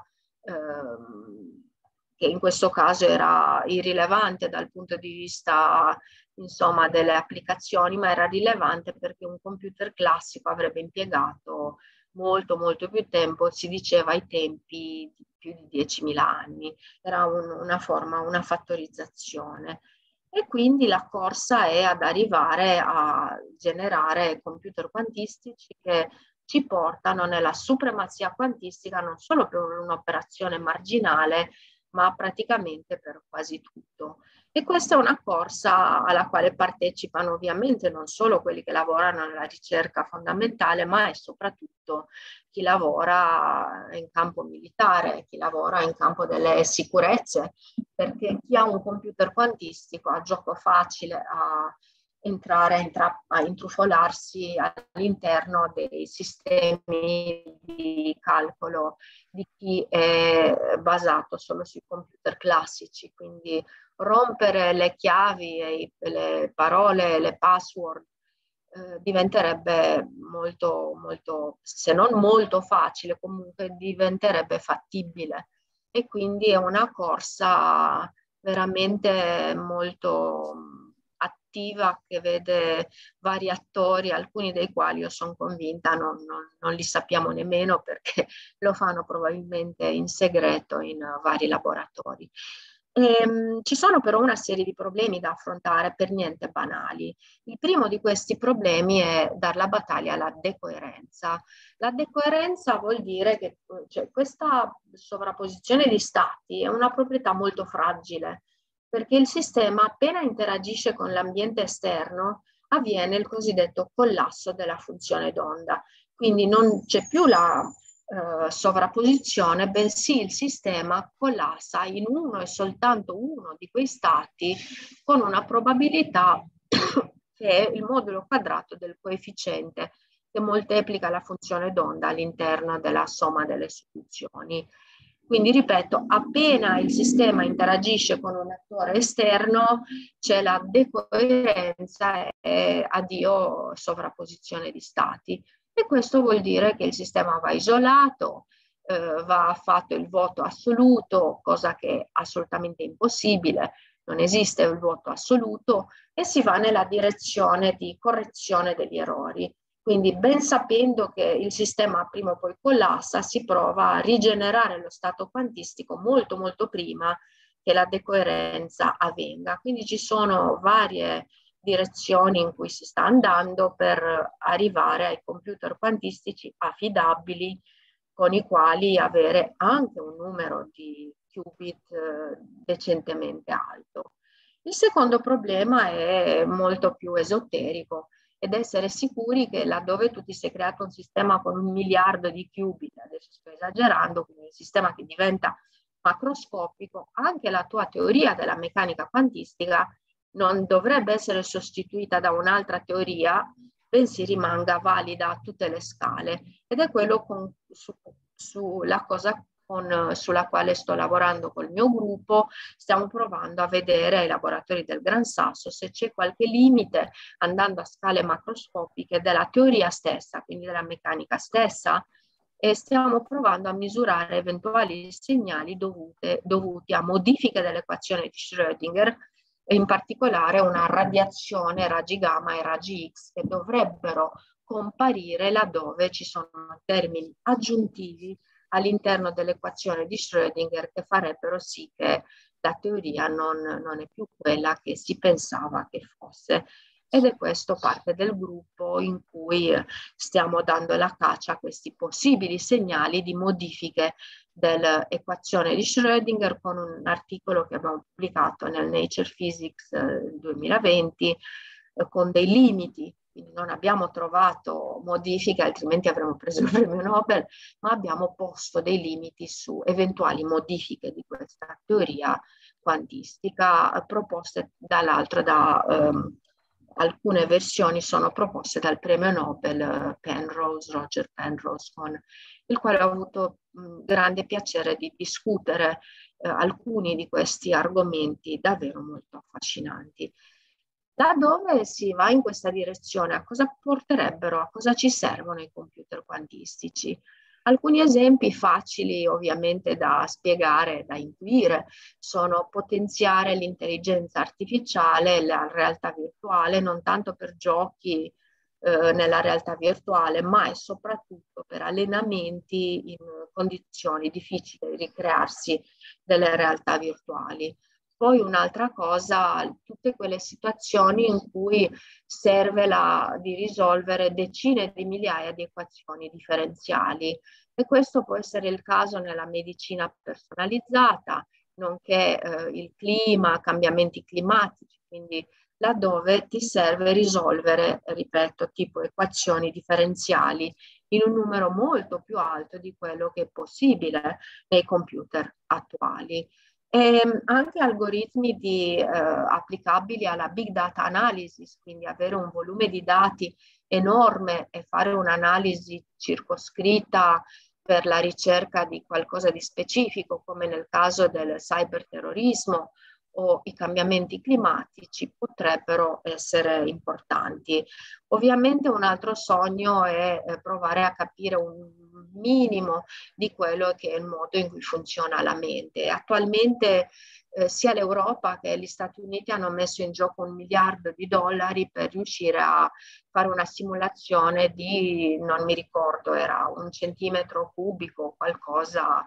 Speaker 3: che in questo caso era irrilevante dal punto di vista, insomma, delle applicazioni, ma era rilevante perché un computer classico avrebbe impiegato molto più tempo, si diceva ai tempi di più di 10.000 anni. Era una forma, una fattorizzazione. E quindi la corsa è ad arrivare a generare computer quantistici che ci portano nella supremazia quantistica non solo per un'operazione marginale, ma praticamente per quasi tutto. E questa è una corsa alla quale partecipano ovviamente non solo quelli che lavorano nella ricerca fondamentale, ma e soprattutto chi lavora in campo militare, chi lavora in campo delle sicurezze, perché chi ha un computer quantistico ha gioco facile a entrare, a intrufolarsi all'interno dei sistemi di calcolo di chi è basato solo sui computer classici, quindi rompere le chiavi e le parole, le password diventerebbe molto, se non molto facile, comunque diventerebbe fattibile. E quindi è una corsa veramente molto attiva che vede vari attori, alcuni dei quali io sono convinta non li sappiamo nemmeno perché lo fanno probabilmente in segreto in vari laboratori. Ci sono però una serie di problemi da affrontare per niente banali. Il primo di questi problemi è dar la battaglia alla decoerenza. La decoerenza vuol dire che questa sovrapposizione di stati è una proprietà molto fragile, perché il sistema appena interagisce con l'ambiente esterno avviene il cosiddetto collasso della funzione d'onda. Quindi non c'è più la sovrapposizione, bensì il sistema collassa in uno e soltanto uno di quei stati con una probabilità che è il modulo quadrato del coefficiente che moltiplica la funzione d'onda all'interno della somma delle soluzioni. Quindi, ripeto, appena il sistema interagisce con un attore esterno, c'è la decoerenza e addio sovrapposizione di stati. E questo vuol dire che il sistema va isolato, va fatto il voto assoluto, cosa che è assolutamente impossibile, non esiste il voto assoluto, e si va nella direzione di correzione degli errori. Quindi, ben sapendo che il sistema prima o poi collassa, si prova a rigenerare lo stato quantistico molto prima che la decoerenza avvenga. Quindi ci sono varie direzioni in cui si sta andando per arrivare ai computer quantistici affidabili con i quali avere anche un numero di qubit decentemente alto. Il secondo problema è molto più esoterico ed essere sicuri che laddove tu ti sei creato un sistema con 1 miliardo di qubit, adesso sto esagerando, quindi un sistema che diventa macroscopico, anche la tua teoria della meccanica quantistica non dovrebbe essere sostituita da un'altra teoria, bensì rimanga valida a tutte le scale. Ed è quello sulla cosa sulla quale sto lavorando col mio gruppo. Stiamo provando a vedere ai laboratori del Gran Sasso se c'è qualche limite, andando a scale macroscopiche, della teoria stessa, quindi della meccanica stessa, e stiamo provando a misurare eventuali segnali dovuti a modifiche dell'equazione di Schrödinger, e in particolare una radiazione, raggi gamma e raggi X, che dovrebbero comparire laddove ci sono termini aggiuntivi all'interno dell'equazione di Schrödinger che farebbero sì che la teoria non è più quella che si pensava che fosse. Ed è questo parte del gruppo in cui stiamo dando la caccia a questi possibili segnali di modifiche dell'equazione di Schrödinger, con un articolo che abbiamo pubblicato nel Nature Physics 2020 con dei limiti quindi non abbiamo trovato modifiche, altrimenti avremmo preso il premio Nobel, ma abbiamo posto dei limiti su eventuali modifiche di questa teoria quantistica proposte dall'altro alcune versioni sono proposte dal premio Nobel Roger Penrose, con il quale ho avuto grande piacere di discutere alcuni di questi argomenti davvero molto affascinanti. Da dove si va in questa direzione? A cosa porterebbero? A cosa ci servono i computer quantistici? Alcuni esempi facili ovviamente da spiegare, da intuire, sono potenziare l'intelligenza artificiale, la realtà virtuale, non tanto per giochi nella realtà virtuale, ma e soprattutto per allenamenti in condizioni difficili di ricrearsi delle realtà virtuali. Poi un'altra cosa, tutte quelle situazioni in cui serve di risolvere decine di migliaia di equazioni differenziali, e questo può essere il caso nella medicina personalizzata, nonché il clima, cambiamenti climatici, quindi laddove ti serve risolvere, ripeto, tipo equazioni differenziali in un numero molto più alto di quello che è possibile nei computer attuali. E anche algoritmi applicabili alla big data analysis, quindi avere un volume di dati enorme e fare un'analisi circoscritta per la ricerca di qualcosa di specifico, come nel caso del cyberterrorismo o i cambiamenti climatici, potrebbero essere importanti. Ovviamente un altro sogno è provare a capire un minimo di quello che è il modo in cui funziona la mente. Attualmente sia l'Europa che gli Stati Uniti hanno messo in gioco $1 miliardo per riuscire a fare una simulazione di, non mi ricordo, era 1 centimetro cubico o qualcosa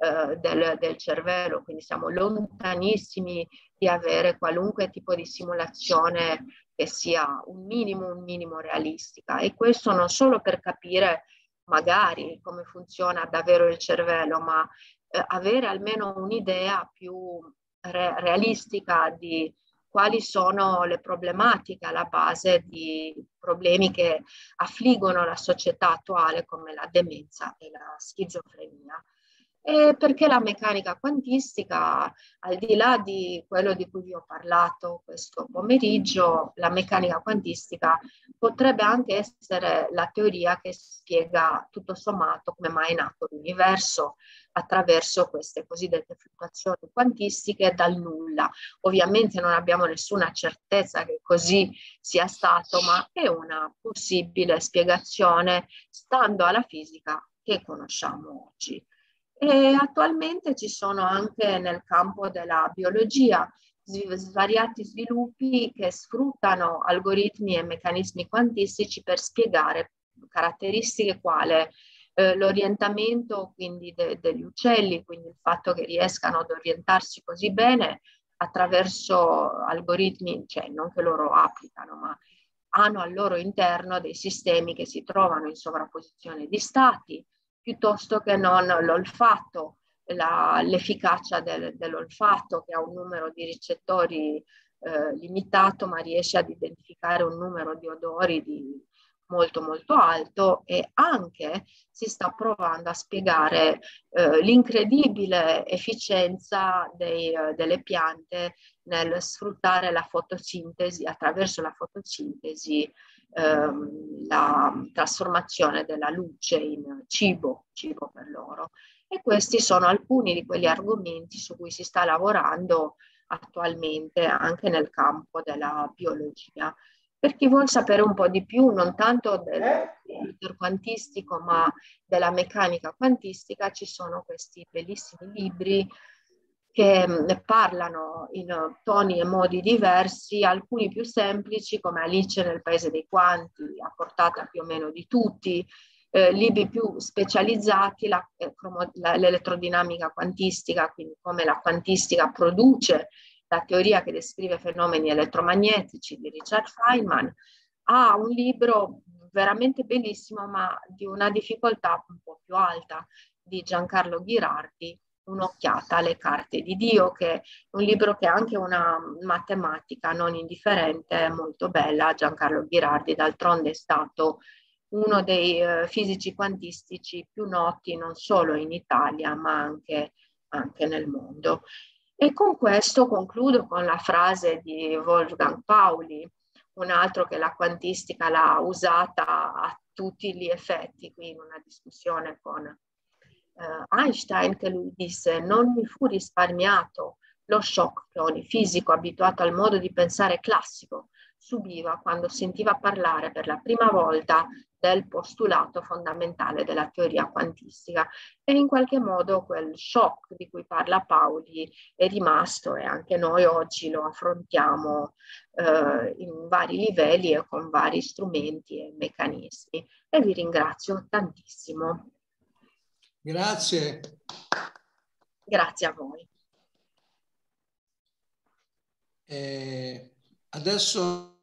Speaker 3: del cervello, quindi siamo lontanissimi di avere qualunque tipo di simulazione che sia un minimo realistica. E questo non solo per capire magari come funziona davvero il cervello, ma avere almeno un'idea più realistica di quali sono le problematiche alla base di problemi che affliggono la società attuale come la demenza e la schizofrenia. E perché la meccanica quantistica, al di là di quello di cui vi ho parlato questo pomeriggio, la meccanica quantistica potrebbe anche essere la teoria che spiega tutto sommato come mai è nato l'universo attraverso queste cosiddette fluttuazioni quantistiche dal nulla. Ovviamente non abbiamo nessuna certezza che così sia stato, ma è una possibile spiegazione stando alla fisica che conosciamo oggi. E attualmente ci sono anche nel campo della biologia svariati sviluppi che sfruttano algoritmi e meccanismi quantistici per spiegare caratteristiche quale l'orientamento quindi degli uccelli, quindi il fatto che riescano ad orientarsi così bene attraverso algoritmi, cioè non che loro applicano, ma hanno al loro interno dei sistemi che si trovano in sovrapposizione di stati, piuttosto che non l'olfatto, l'efficacia dell'olfatto che ha un numero di ricettori limitato, ma riesce ad identificare un numero di odori molto alto, e anche si sta provando a spiegare l'incredibile efficienza delle piante nel sfruttare la fotosintesi, attraverso la fotosintesi, la trasformazione della luce in cibo per loro. E questi sono alcuni di quegli argomenti su cui si sta lavorando attualmente anche nel campo della biologia. Per chi vuol sapere un po' di più, non tanto del computer quantistico, ma della meccanica quantistica, ci sono questi bellissimi libri che parlano in toni e modi diversi, alcuni più semplici come Alice nel Paese dei Quanti, a portata più o meno di tutti, libri più specializzati, l'elettrodinamica quantistica, quindi come la quantistica produce la teoria che descrive fenomeni elettromagnetici di Richard Feynman. Ha un libro veramente bellissimo, ma di una difficoltà un po' più alta, di Giancarlo Ghirardi, un'occhiata alle carte di Dio, che è un libro che ha anche una matematica non indifferente, molto bella. Giancarlo Ghirardi d'altronde è stato uno dei fisici quantistici più noti non solo in Italia ma anche nel mondo. E con questo concludo con la frase di Wolfgang Pauli, un altro che la quantistica l'ha usata a tutti gli effetti, qui in una discussione con Einstein, che lui disse: non mi fu risparmiato lo shock che ogni fisico abituato al modo di pensare classico subiva quando sentiva parlare per la prima volta del postulato fondamentale della teoria quantistica. E in qualche modo quel shock di cui parla Pauli è rimasto, e anche noi oggi lo affrontiamo in vari livelli e con vari strumenti e meccanismi. E vi ringrazio tantissimo.
Speaker 2: Grazie.
Speaker 3: Grazie a voi.
Speaker 2: Adesso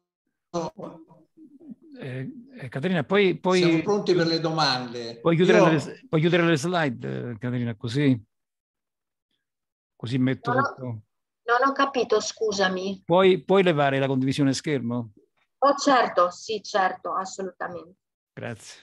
Speaker 1: Caterina, poi
Speaker 2: siamo pronti per le domande.
Speaker 1: Puoi chiudere le slide, Caterina, così metto tutto.
Speaker 3: Non ho capito, scusami.
Speaker 1: Puoi levare la condivisione schermo?
Speaker 3: Oh, certo, sì, certo, assolutamente.
Speaker 1: Grazie.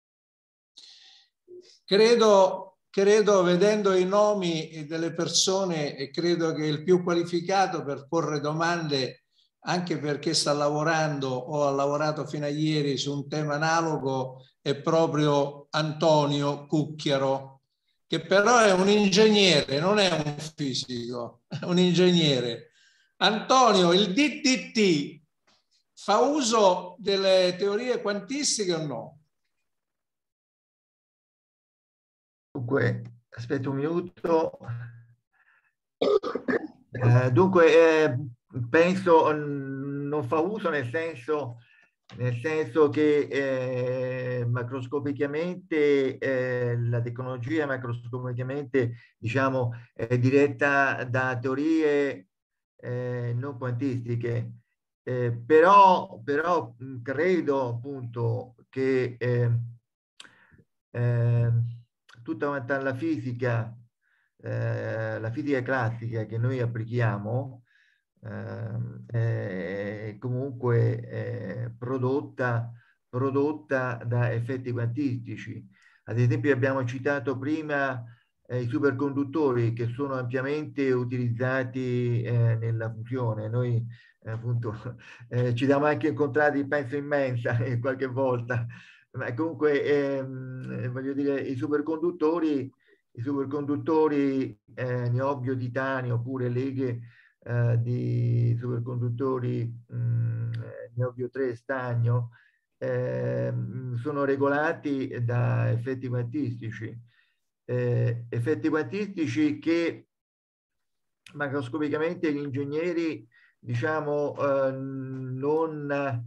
Speaker 2: Credo, vedendo i nomi delle persone, credo che il più qualificato per porre domande, anche perché sta lavorando o ha lavorato fino a ieri su un tema analogo, è proprio Antonio Cucchiaro, che però è un ingegnere, non è un fisico, è un ingegnere. Antonio, il DTT fa uso delle teorie quantistiche o no?
Speaker 4: Dunque, aspetta un minuto. Penso non fa uso nel senso che macroscopicamente la tecnologia macroscopicamente, diciamo, è diretta da teorie non quantistiche, però credo appunto che tutta quanta la fisica classica che noi applichiamo è comunque prodotta da effetti quantistici. Ad esempio abbiamo citato prima i superconduttori, che sono ampiamente utilizzati nella fusione. Noi appunto ci siamo anche incontrati, penso in mensa qualche volta, ma comunque voglio dire, i superconduttori niobio titanio, oppure leghe di superconduttori niobio 3 stagno, sono regolati da effetti quantistici che macroscopicamente gli ingegneri, diciamo, non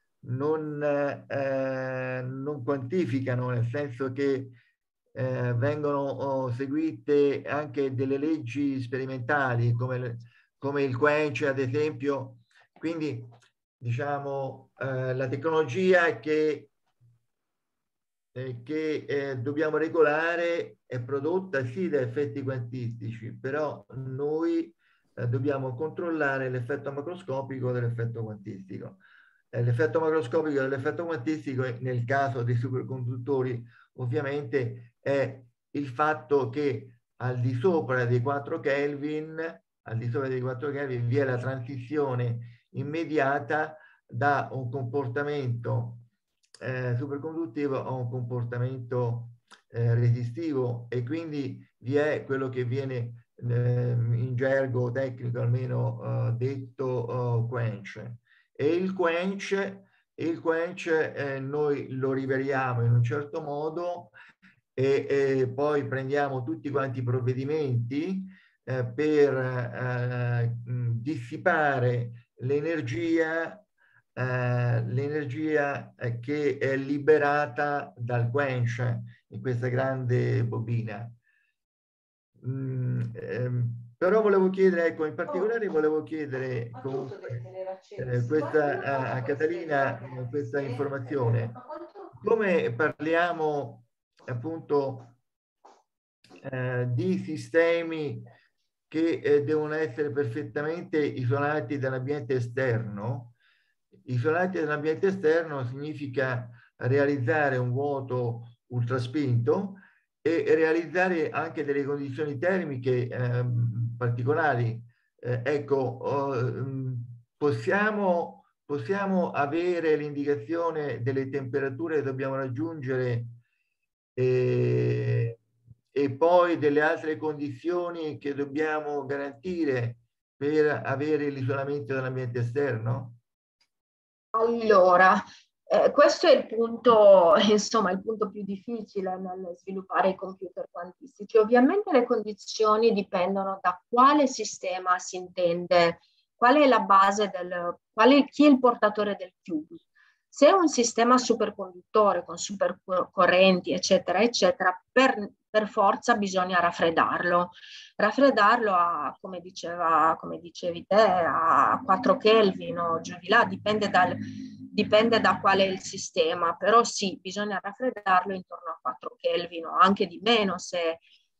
Speaker 4: quantificano, nel senso che vengono seguite anche delle leggi sperimentali come il quench, ad esempio. Quindi, diciamo, la tecnologia che dobbiamo regolare è prodotta sì da effetti quantistici, però noi dobbiamo controllare l'effetto macroscopico dell'effetto quantistico. L'effetto macroscopico dell'effetto quantistico, nel caso dei superconduttori, ovviamente è il fatto che al di sopra dei 4 Kelvin vi è la transizione immediata da un comportamento superconduttivo a un comportamento resistivo, e quindi vi è quello che viene in gergo tecnico almeno detto quench. E il quench noi lo riveliamo in un certo modo e poi prendiamo tutti quanti i provvedimenti per dissipare l'energia che è liberata dal quench in questa grande bobina. Però volevo chiedere, ecco, in particolare volevo chiedere comunque a Caterina questa informazione. Come parliamo appunto di sistemi che devono essere perfettamente isolati dall'ambiente esterno. Isolati dall'ambiente esterno significa realizzare un vuoto ultraspinto e realizzare anche delle condizioni termiche particolari. Possiamo avere l'indicazione delle temperature che dobbiamo raggiungere e poi delle altre condizioni che dobbiamo garantire per avere l'isolamento dall'ambiente esterno?
Speaker 3: Allora, questo è il punto, insomma, il punto più difficile nel sviluppare i computer quantistici. Ovviamente le condizioni dipendono da quale sistema si intende, qual è la base chi è il portatore del QB. Se è un sistema superconduttore con supercorrenti, eccetera, eccetera, per forza bisogna raffreddarlo. Raffreddarlo a, come dicevi te, a 4 Kelvin o giù di là, dipende da qual è il sistema, però sì, bisogna raffreddarlo intorno a 4 Kelvin o anche di meno se...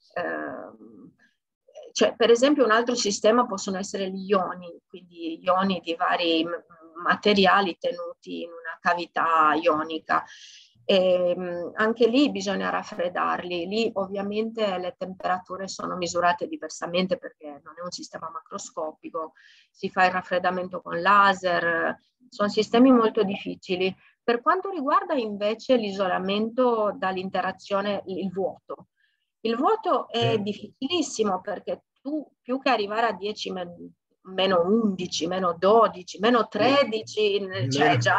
Speaker 3: cioè, per esempio, un altro sistema possono essere gli ioni, quindi ioni di vari materiali tenuti in una cavità ionica. E anche lì bisogna raffreddarli. Lì ovviamente le temperature sono misurate diversamente perché non è un sistema macroscopico, si fa il raffreddamento con laser, sono sistemi molto difficili. Per quanto riguarda invece l'isolamento dall'interazione, il vuoto è difficilissimo perché tu più che arrivare a 10 meno 11, meno 12, meno 13, cioè già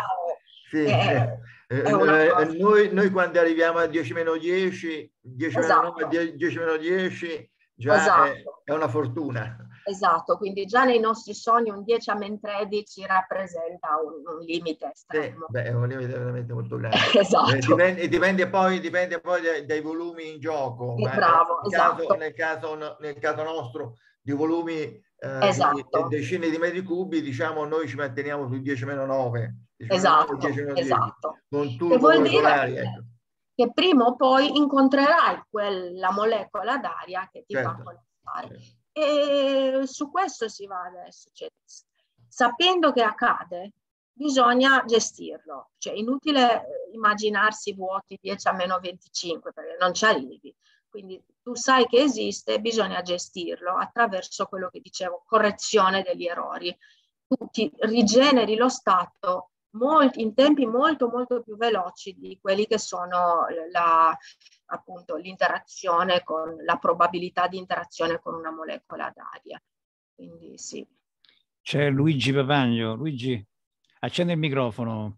Speaker 3: è una cosa.
Speaker 4: Noi quando arriviamo a 10 meno 10, 10 meno 9, 10 meno 10, già è una fortuna.
Speaker 3: Esatto, quindi già nei nostri sogni un 10 a meno 13 rappresenta un limite estremo.
Speaker 4: È un limite veramente molto grande.
Speaker 3: Esatto.
Speaker 4: Dipende poi dai volumi in gioco.
Speaker 3: Bravo, esatto.
Speaker 4: Nel caso nostro di volumi
Speaker 3: esatto.
Speaker 4: di decine di metri cubi, diciamo, noi ci manteniamo su 10 meno 9.
Speaker 3: Esatto,
Speaker 4: 10 meno 10,
Speaker 3: esatto.
Speaker 4: con turbo molecolari, ecco.
Speaker 3: Che prima o poi incontrerai quella molecola d'aria che ti fa collassare.
Speaker 4: Certo.
Speaker 3: E su questo si va adesso. Cioè, sapendo che accade, bisogna gestirlo. Cioè, inutile immaginarsi vuoti 10 a meno 25, perché non ci arrivi. Quindi tu sai che esiste, bisogna gestirlo attraverso quello che dicevo, correzione degli errori. Tu ti rigeneri lo stato in tempi molto molto più veloci di quelli che sono appunto l'interazione con la probabilità di interazione con una molecola d'aria. Quindi sì.
Speaker 1: C'è Luigi Papagno. Luigi, accendi il microfono.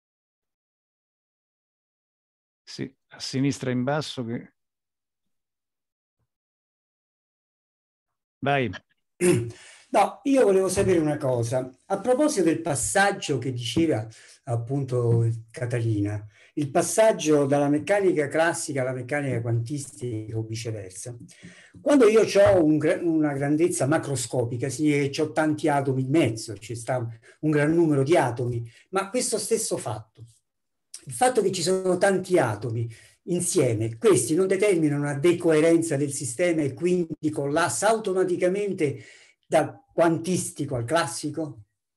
Speaker 1: Sì, a sinistra in basso. Vai.
Speaker 5: No, io volevo sapere una cosa. A proposito del passaggio che diceva appunto Caterina, il passaggio dalla meccanica classica alla meccanica quantistica o viceversa. Quando io ho una grandezza macroscopica, significa che ho tanti atomi in mezzo, ci sta un gran numero di atomi, ma questo stesso fatto, il fatto che ci sono tanti atomi insieme, questi non determinano una decoerenza del sistema e quindi collassa automaticamente dal quantistico al classico?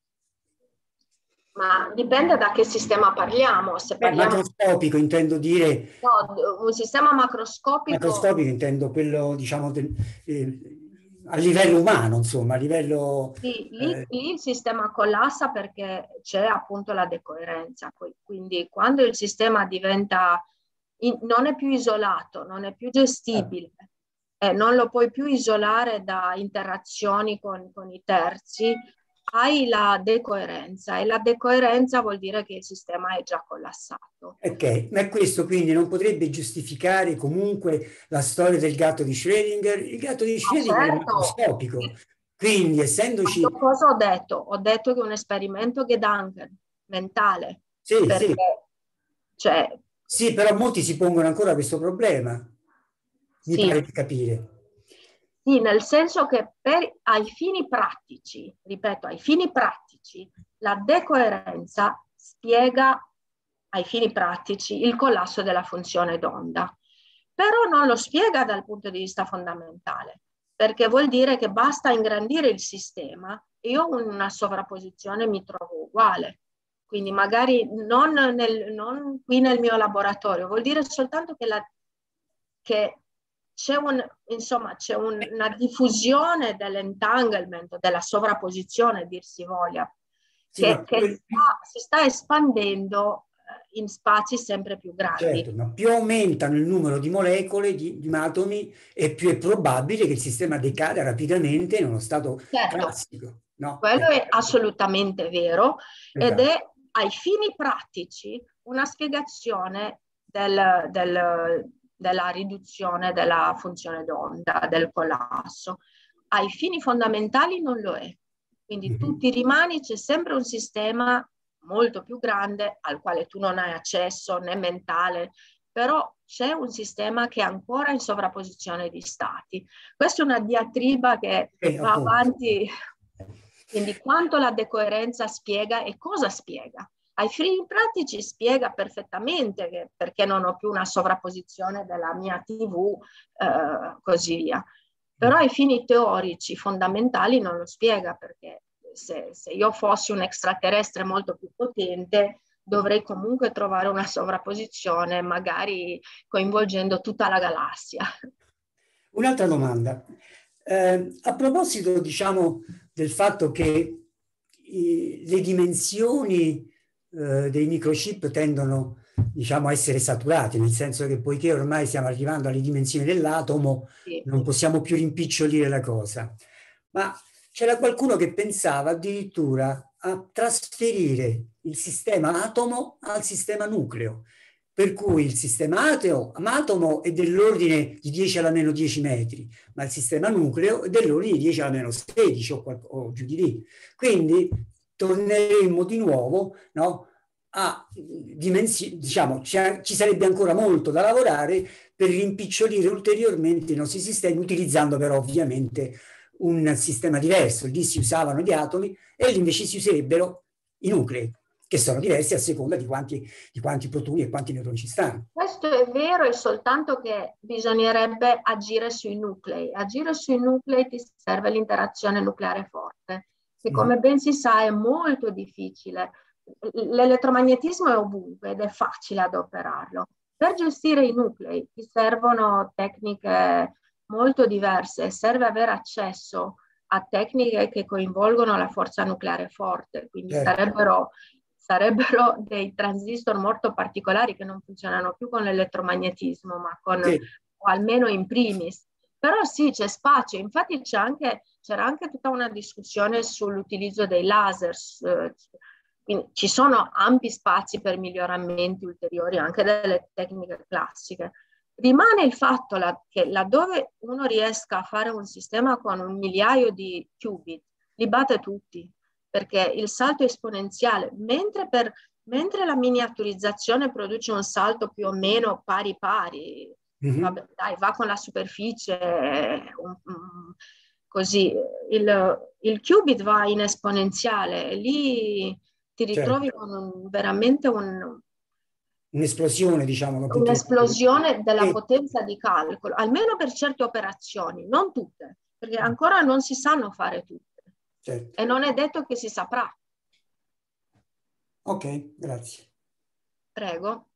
Speaker 3: Ma dipende da che sistema parliamo. Se parliamo...
Speaker 5: macroscopico intendo dire...
Speaker 3: No, un sistema macroscopico...
Speaker 5: Macroscopico intendo quello, diciamo, a livello umano, insomma, a livello...
Speaker 3: Sì, lì il sistema collassa perché c'è appunto la decoerenza. Quindi quando il sistema diventa... non è più isolato, non è più gestibile, non lo puoi più isolare da interazioni con i terzi, hai la decoerenza e la decoerenza vuol dire che il sistema è già collassato.
Speaker 5: Ok, ma questo quindi non potrebbe giustificare comunque la storia del gatto di Schrödinger? Il gatto di Schrödinger è macroscopico, quindi essendoci...
Speaker 3: Ma cosa ho detto? Ho detto che è un esperimento Gedanken, mentale.
Speaker 5: Sì,
Speaker 3: perché,
Speaker 5: sì.
Speaker 3: Cioè,
Speaker 5: sì, però molti si pongono ancora questo problema, mi pare di capire.
Speaker 3: Sì, nel senso che ai fini pratici, ripeto, ai fini pratici, la decoerenza spiega ai fini pratici il collasso della funzione d'onda. però non lo spiega dal punto di vista fondamentale, perché vuol dire che basta ingrandire il sistema e io in una sovrapposizione mi trovo uguale. Quindi magari non qui nel mio laboratorio, vuol dire soltanto che c'è una diffusione dell'entanglement, della sovrapposizione, dir si voglia, che si sta espandendo in spazi sempre più grandi.
Speaker 5: Certo, ma più aumentano il numero di molecole, di atomi, e più è probabile che il sistema decada rapidamente in uno stato classico. No?
Speaker 3: Quello è assolutamente vero, ed è ai fini pratici una spiegazione della riduzione della funzione d'onda, del collasso. Ai fini fondamentali non lo è. Quindi tu ti rimani, c'è sempre un sistema molto più grande al quale tu non hai accesso né mentale, però c'è un sistema che è ancora in sovrapposizione di stati. Questa è una diatriba che va avanti, quindi quanto la decoerenza spiega e cosa spiega. Ai fini pratici spiega perfettamente che perché non ho più una sovrapposizione della mia TV, così via. Però ai fini teorici fondamentali non lo spiega, perché se io fossi un extraterrestre molto più potente, dovrei comunque trovare una sovrapposizione, magari coinvolgendo tutta la galassia.
Speaker 5: Un'altra domanda. A proposito, diciamo, del fatto che le dimensioni dei microchip tendono, diciamo, a essere saturate, nel senso che poiché ormai stiamo arrivando alle dimensioni dell'atomo, non possiamo più rimpicciolire la cosa. Ma c'era qualcuno che pensava addirittura a trasferire il sistema atomo al sistema nucleo, per cui il sistema atomo è dell'ordine di 10 alla meno 10 metri, ma il sistema nucleo è dell'ordine di 10 alla meno 16 o giù di lì. Quindi torneremmo di nuovo, no, a dimensioni, diciamo, ci sarebbe ancora molto da lavorare per rimpicciolire ulteriormente i nostri sistemi, utilizzando però ovviamente un sistema diverso. Lì si usavano gli atomi e lì invece si userebbero i nuclei, che sono diversi a seconda di quanti protoni e quanti neutroni ci stanno.
Speaker 3: Questo è vero, è soltanto che bisognerebbe agire sui nuclei. Agire sui nuclei ti serve l'interazione nucleare forte, che come ben si sa è molto difficile. L'elettromagnetismo è ovunque ed è facile adoperarlo. Per gestire i nuclei ti servono tecniche molto diverse, serve avere accesso a tecniche che coinvolgono la forza nucleare forte, quindi sarebbero dei transistor molto particolari che non funzionano più con l'elettromagnetismo, ma con, o almeno in primis. Però sì, c'è spazio, infatti c'era anche tutta una discussione sull'utilizzo dei laser, quindi ci sono ampi spazi per miglioramenti ulteriori anche delle tecniche classiche. Rimane il fatto che laddove uno riesca a fare un sistema con 1 migliaio di qubit, li batte tutti, perché il salto è esponenziale, mentre la miniaturizzazione produce un salto più o meno pari, vabbè, dai, va con la superficie, così, il qubit va in esponenziale, e lì ti ritrovi con veramente
Speaker 5: un'esplosione, diciamo.
Speaker 3: Un'esplosione della potenza di calcolo, almeno per certe operazioni, non tutte, perché ancora non si sanno fare tutte. E non è detto che si saprà.
Speaker 5: Ok, grazie.
Speaker 3: Prego.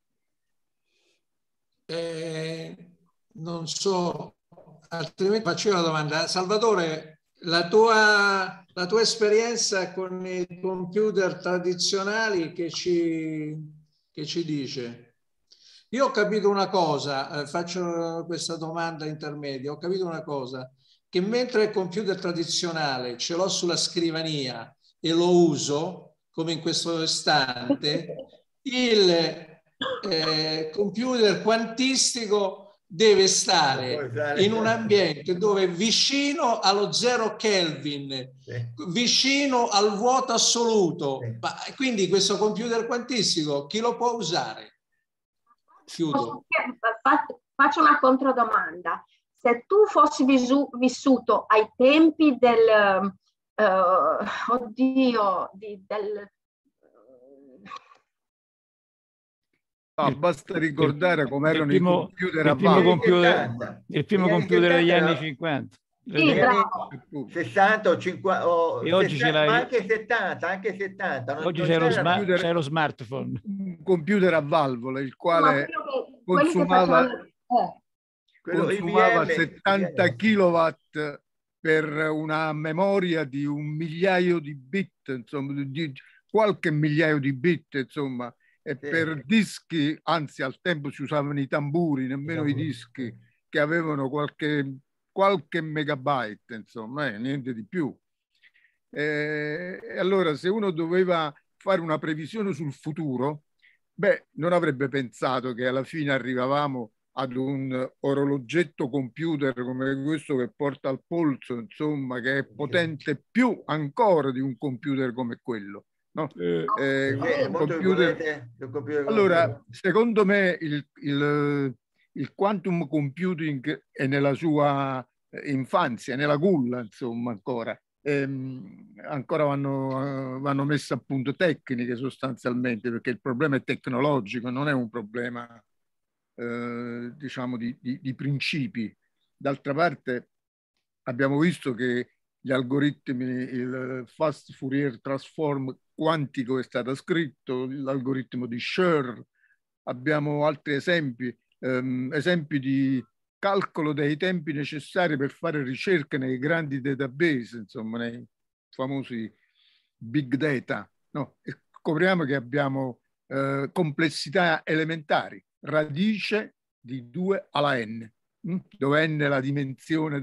Speaker 2: Non so, altrimenti faccio una domanda. Salvatore, la tua esperienza con i computer tradizionali che ci dice? Io ho capito una cosa, faccio questa domanda intermedia, ho capito una cosa, che mentre il computer tradizionale ce l'ho sulla scrivania e lo uso, come in questo istante, il computer quantistico deve stare in un ambiente dove vicino allo 0 Kelvin, vicino al vuoto assoluto. Ma quindi questo computer quantistico chi lo può usare? Chiudo.
Speaker 3: Faccio una controdomanda. Se tu fossi vissuto ai tempi del
Speaker 6: basta ricordare come erano i computer a
Speaker 1: valvola. Il primo computer degli anni 50.
Speaker 3: Sì, bravo.
Speaker 4: 60 o 50
Speaker 1: e oggi
Speaker 4: 60, ma anche 70, anche 70.
Speaker 1: Oggi c'è lo smartphone.
Speaker 6: Un computer a valvola, il quale consumava 70 kilowatt per una memoria di 1 migliaio di bit, insomma, di qualche migliaio di bit, insomma, e per dischi, anzi al tempo si usavano i tamburi, nemmeno i dischi, che avevano qualche megabyte, insomma, niente di più. E allora, se uno doveva fare una previsione sul futuro, non avrebbe pensato che alla fine arrivavamo ad un orologetto computer come questo che porta al polso, insomma, che è potente più ancora di un computer come quello. No? Allora, secondo me il quantum computing è nella sua infanzia, nella culla, insomma, ancora. Ancora vanno messe a punto tecniche sostanzialmente, perché il problema è tecnologico, non è un problema diciamo di principi. D'altra parte abbiamo visto che gli algoritmi, il Fast Fourier Transform quantico è stato scritto, l'algoritmo di Shor, abbiamo altri esempi di calcolo dei tempi necessari per fare ricerche nei grandi database, insomma, nei famosi big data. No? E scopriamo che abbiamo complessità elementari, radice di 2 alla n, dove n è la dimensione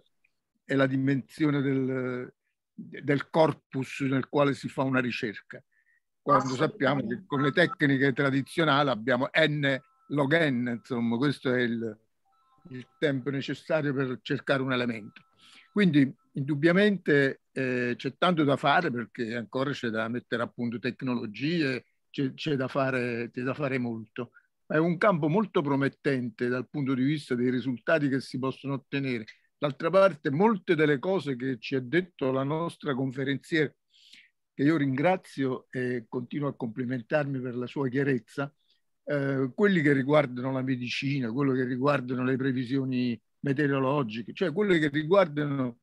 Speaker 6: del corpus nel quale si fa una ricerca. Quando sappiamo che con le tecniche tradizionali abbiamo n log n, insomma, questo è il tempo necessario per cercare un elemento. Quindi indubbiamente c'è tanto da fare, perché ancora c'è da mettere a punto tecnologie, c'è da fare molto. È un campo molto promettente dal punto di vista dei risultati che si possono ottenere. D'altra parte, molte delle cose che ci ha detto la nostra conferenziera, che io ringrazio e continuo a complimentarmi per la sua chiarezza, quelli che riguardano la medicina, quello che riguardano le previsioni meteorologiche, cioè quelli che riguardano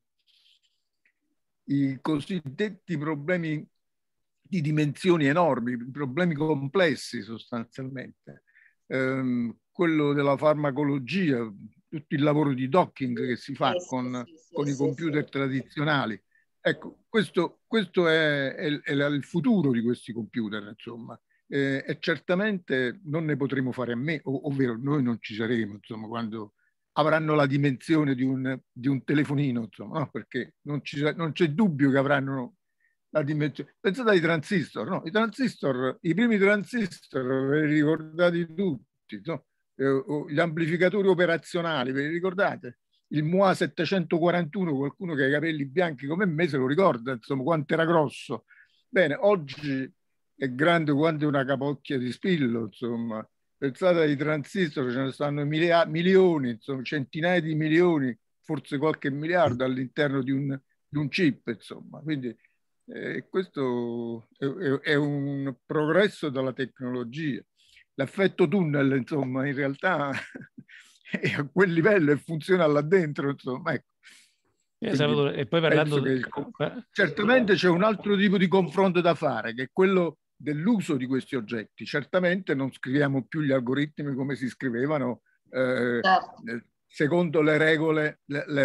Speaker 6: i cosiddetti problemi di dimensioni enormi, problemi complessi sostanzialmente. Quello della farmacologia, tutto il lavoro di docking che si fa con i computer tradizionali. Ecco, questo è il futuro di questi computer, insomma. E certamente non ne potremo fare a meno, ovvero noi non ci saremo, insomma, quando avranno la dimensione di un telefonino, insomma, no? Perché non c'è dubbio che avranno la dimensione. Pensate ai transistor, no? I primi transistor, ve li ricordate tutti, no? Gli amplificatori operazionali, ve li ricordate? Il MUA 741, qualcuno che ha i capelli bianchi come me se lo ricorda, insomma, quanto era grosso. Bene, oggi è grande quanto una capocchia di spillo, insomma. Pensate ai transistor, ce ne stanno milioni, insomma, centinaia di milioni, forse qualche miliardo all'interno di un chip, insomma. Quindi questo è un progresso della tecnologia. L'effetto tunnel, insomma, in realtà è a quel livello e funziona là dentro, insomma. Ecco.
Speaker 1: E poi parlando
Speaker 6: certamente c'è un altro tipo di confronto da fare, che è quello dell'uso di questi oggetti. Certamente non scriviamo più gli algoritmi come si scrivevano secondo le regole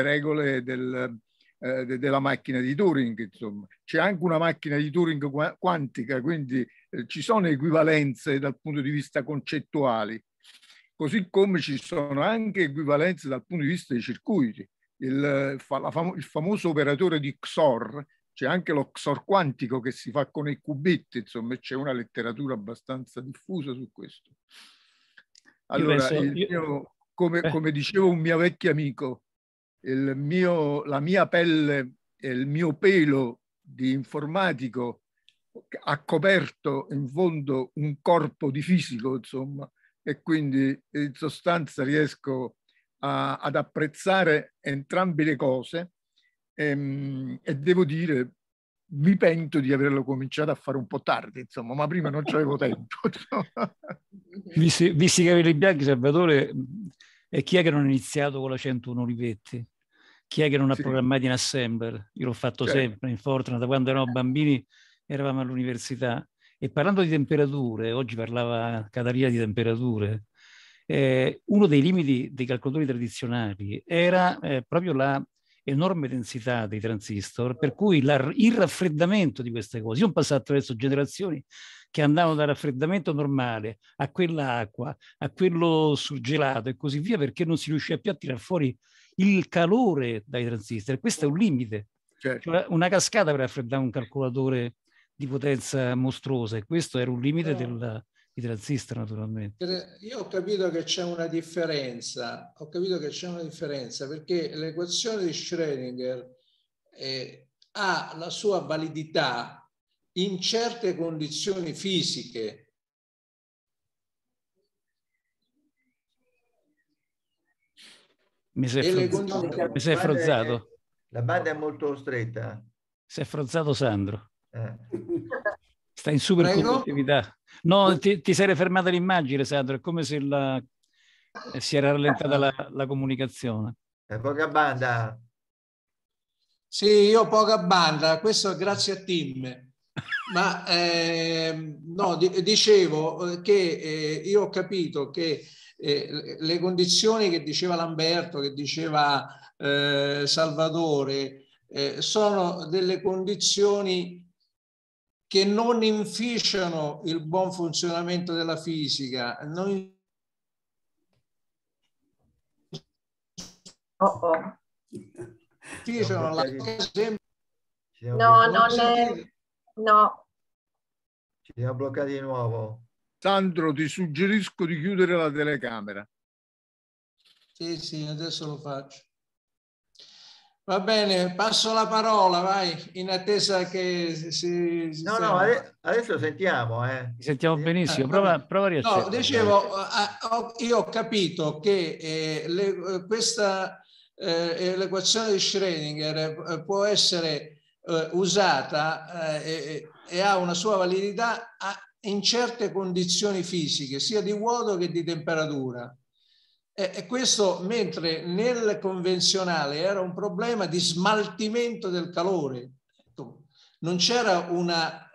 Speaker 6: della macchina di Turing, insomma. C'è anche una macchina di Turing quantica, quindi ci sono equivalenze dal punto di vista concettuali, così come ci sono anche equivalenze dal punto di vista dei circuiti. Il famoso operatore di XOR, c'è anche lo XOR quantico che si fa con i qubit, insomma, c'è una letteratura abbastanza diffusa su questo. Allora, come diceva un mio vecchio amico, la mia pelle e il mio pelo di informatico ha coperto in fondo un corpo di fisico, insomma, e quindi in sostanza riesco ad apprezzare entrambe le cose e devo dire, mi pento di averlo cominciato a fare un po' tardi, insomma, ma prima non c'avevo tempo.
Speaker 1: Visti i capelli bianchi, Salvatore, e chi è che non ha iniziato con la 101 Olivetti? Chi è che non ha programmato in assembler? Io l'ho fatto sempre in Fortran, da quando eravamo bambini eravamo all'università. E parlando di temperature, oggi parlava Catarina di temperature, uno dei limiti dei calcolatori tradizionali era proprio la enorme densità dei transistor, per cui il raffreddamento di queste cose. Io ho passato attraverso generazioni che andavano dal raffreddamento normale a quell'acqua, a quello surgelato e così via, perché non si riusciva più a tirar fuori il calore dai transistor. Questo è un limite.
Speaker 6: Certo.
Speaker 1: Cioè, una cascata per raffreddare un calcolatore di potenza mostruosa, e questo era un limite di transistor, naturalmente.
Speaker 2: Io ho capito che c'è una differenza, perché l'equazione di Schrödinger ha la sua validità in certe condizioni fisiche.
Speaker 1: Mi sei frozzato.
Speaker 4: La banda è molto stretta.
Speaker 1: Si è frozzato Sandro. Sta in super conduttività. No, ti sei fermata l'immagine, Sandro, è come se si era rallentata la comunicazione.
Speaker 4: È poca banda.
Speaker 2: Sì, io ho poca banda, questo grazie a Tim. Ma no, dicevo che io ho capito che le condizioni che diceva Lamberto, che diceva Salvatore, sono delle condizioni che non inficiano il buon funzionamento della fisica. Inficiano la
Speaker 3: No.
Speaker 4: Ci siamo bloccati di nuovo.
Speaker 6: Sandro, ti suggerisco di chiudere la telecamera.
Speaker 2: Sì, adesso lo faccio. Va bene, passo la parola, vai, in attesa che si
Speaker 4: No, adesso sentiamo.
Speaker 1: Sentiamo benissimo, prova a riaccendere.
Speaker 2: No, dicevo, io ho capito che l'equazione di Schrödinger può essere usata e ha una sua validità in certe condizioni fisiche, sia di vuoto che di temperatura. E questo, mentre nel convenzionale era un problema di smaltimento del calore, non c'era una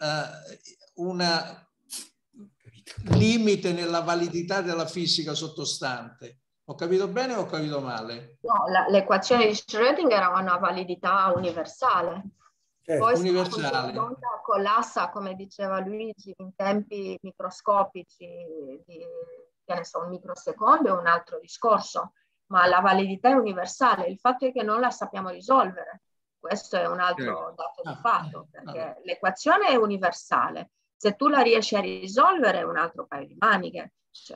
Speaker 2: limite nella validità della fisica sottostante. Ho capito bene o ho capito male?
Speaker 3: No, l'equazione di Schrödinger ha una validità universale. Poi
Speaker 2: universale.
Speaker 3: se l'onda collassa, come diceva Luigi, in tempi microscopici che ne so, un microsecondo è un altro discorso, ma la validità è universale. Il fatto è che non la sappiamo risolvere. Questo è un altro dato di fatto, perché l'equazione è universale. Se tu la riesci a risolvere è un altro paio di maniche.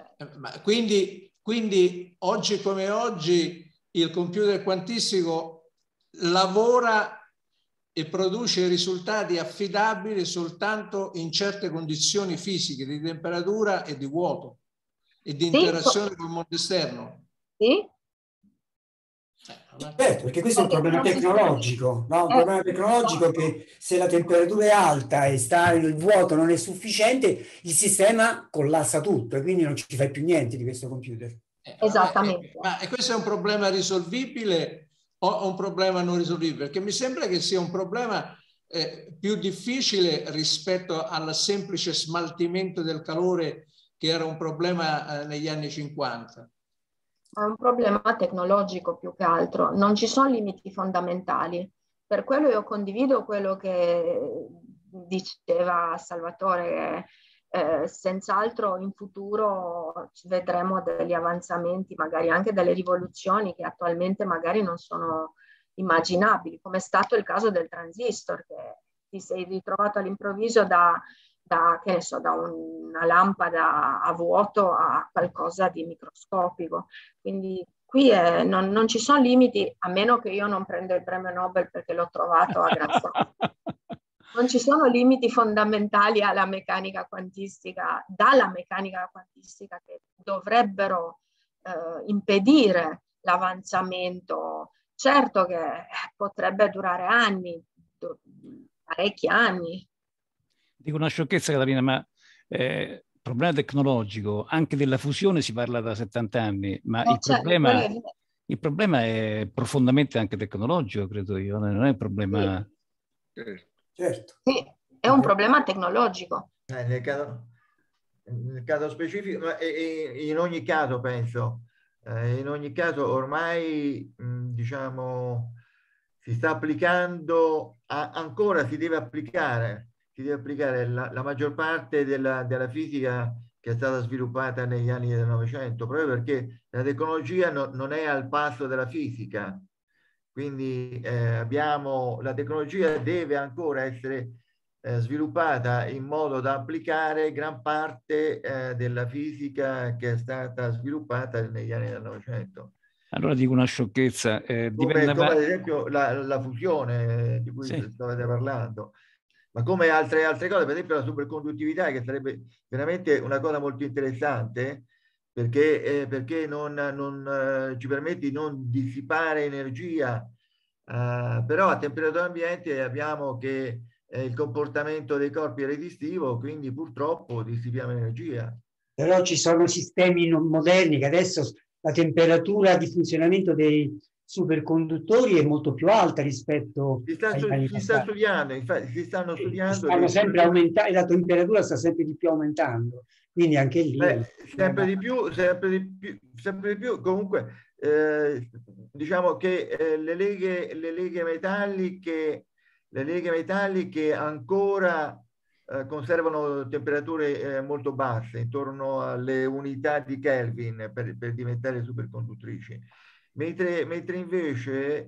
Speaker 2: Quindi oggi come oggi il computer quantistico lavora e produce risultati affidabili soltanto in certe condizioni fisiche di temperatura e di vuoto e di interazione con il mondo esterno.
Speaker 3: Sì.
Speaker 5: Certo, perché questo è un problema tecnologico, no? Un problema tecnologico che se la temperatura è alta e il vuoto non è sufficiente, il sistema collassa tutto e quindi non ci fai più niente di questo computer.
Speaker 3: Esattamente.
Speaker 2: Ma questo è un problema risolvibile o un problema non risolvibile? Perché mi sembra che sia un problema più difficile rispetto al semplice smaltimento del calore che era un problema negli anni 50.
Speaker 3: È un problema tecnologico più che altro, non ci sono limiti fondamentali. Per quello io condivido quello che diceva Salvatore, senz'altro in futuro vedremo degli avanzamenti, magari anche delle rivoluzioni che attualmente magari non sono immaginabili, come è stato il caso del transistor, che ti sei ritrovato all'improvviso da una lampada a vuoto a qualcosa di microscopico. Quindi qui non ci sono limiti, a meno che io non prenda il premio Nobel perché l'ho trovato a gran sasso. Non ci sono limiti fondamentali alla meccanica quantistica, dalla meccanica quantistica, che dovrebbero impedire l'avanzamento. Certo che potrebbe durare anni, parecchi anni.
Speaker 1: Dico una sciocchezza, Caterina, ma problema tecnologico, anche della fusione si parla da 70 anni, ma il problema è profondamente anche tecnologico, credo io, non è un problema...
Speaker 5: Certo.
Speaker 3: Sì, è un problema tecnologico.
Speaker 4: Nel caso specifico, ma in ogni caso penso, in ogni caso ormai diciamo si sta applicando, ancora si deve applicare la maggior parte della fisica che è stata sviluppata negli anni del Novecento, proprio perché la tecnologia non è al passo della fisica. Quindi la tecnologia deve ancora essere sviluppata in modo da applicare gran parte della fisica che è stata sviluppata negli anni del Novecento.
Speaker 1: Allora dico una sciocchezza.
Speaker 4: Come ad esempio la fusione di cui stavate parlando, ma come altre cose, per esempio la superconduttività, che sarebbe veramente una cosa molto interessante, perché non ci permette di non dissipare energia, però a temperatura ambiente abbiamo che il comportamento dei corpi è resistivo, quindi purtroppo dissipiamo energia.
Speaker 5: Però ci sono sistemi moderni che adesso la temperatura di funzionamento dei superconduttori è molto più alta rispetto agli anni
Speaker 4: si sta studiando, infatti si stanno studiando.
Speaker 5: Stanno sempre aumentando, e la temperatura sta sempre di più aumentando, quindi anche lì...
Speaker 4: sempre di più. Comunque diciamo che le leghe metalliche ancora conservano temperature molto basse, intorno alle unità di Kelvin per diventare superconduttrici. Mentre invece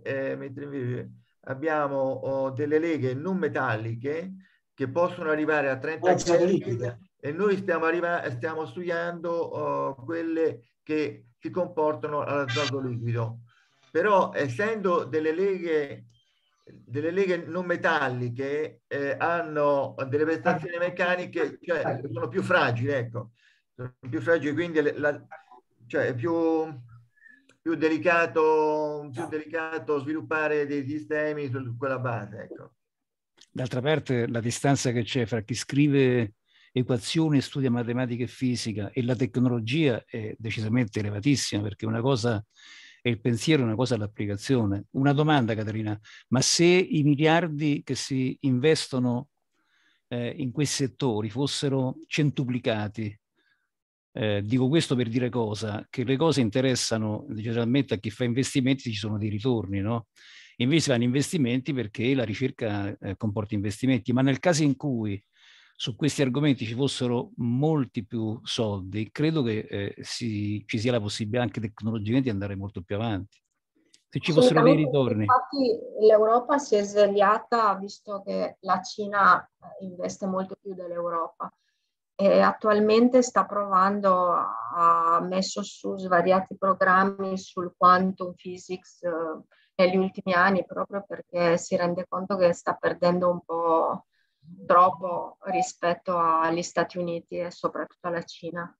Speaker 4: abbiamo delle leghe non metalliche che possono arrivare a 30 Kelvin, e noi stiamo studiando quelle che si comportano all'azoto liquido. Però essendo delle leghe non metalliche, hanno delle prestazioni meccaniche, cioè sono più fragili, ecco. Sono più fragili, quindi cioè è più delicato sviluppare dei sistemi su quella base, ecco.
Speaker 1: D'altra parte la distanza che c'è fra chi scrive equazioni e studia matematica e fisica e la tecnologia è decisamente elevatissima, perché una cosa è il pensiero, una cosa è l'applicazione. Una domanda, Caterina, ma se i miliardi che si investono in questi settori fossero centuplicati, dico questo per dire cosa? Che le cose interessano generalmente a chi fa investimenti, ci sono dei ritorni, no? Invece si fanno investimenti perché la ricerca comporta investimenti, ma nel caso in cui su questi argomenti ci fossero molti più soldi, credo che ci sia la possibilità anche tecnologicamente di andare molto più avanti. Se ci fossero dei ritorni.
Speaker 3: Infatti l'Europa si è svegliata, visto che la Cina investe molto più dell'Europa e attualmente sta provando, ha messo su svariati programmi sul quantum physics negli ultimi anni, proprio perché si rende conto che sta perdendo un po' troppo rispetto agli Stati Uniti e soprattutto alla Cina.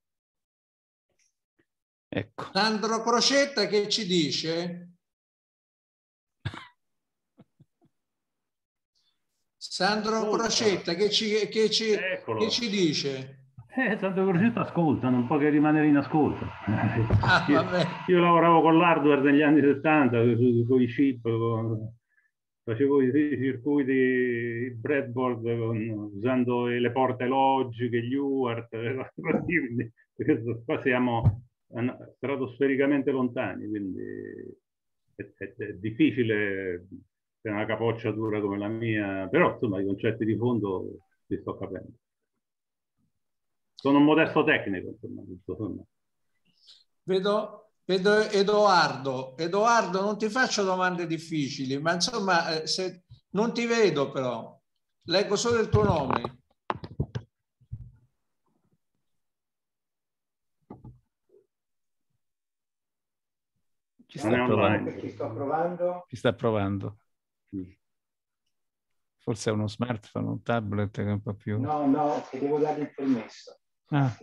Speaker 1: Ecco.
Speaker 2: Sandro Crocetta che ci dice? Sandro Crocetta che ci dice?
Speaker 7: Sandro Crocetta ascolta, non può che rimanere in ascolto. Io lavoravo con l'hardware negli anni 70, con i chip, facevo i circuiti, il breadboard usando le porte logiche, gli UART, quindi qua siamo stratosfericamente lontani, quindi è difficile per una capocciatura come la mia, però insomma i concetti di fondo li sto capendo. Sono un modesto tecnico, insomma.
Speaker 2: Vedo Edoardo. Edoardo, non ti faccio domande difficili, ma insomma, se non ti vedo però. Leggo solo il tuo nome.
Speaker 1: Ci sta provando. Ci sta provando. Forse è uno smartphone, un tablet che è un po' più...
Speaker 8: No, che devo dare il permesso.
Speaker 1: Ah.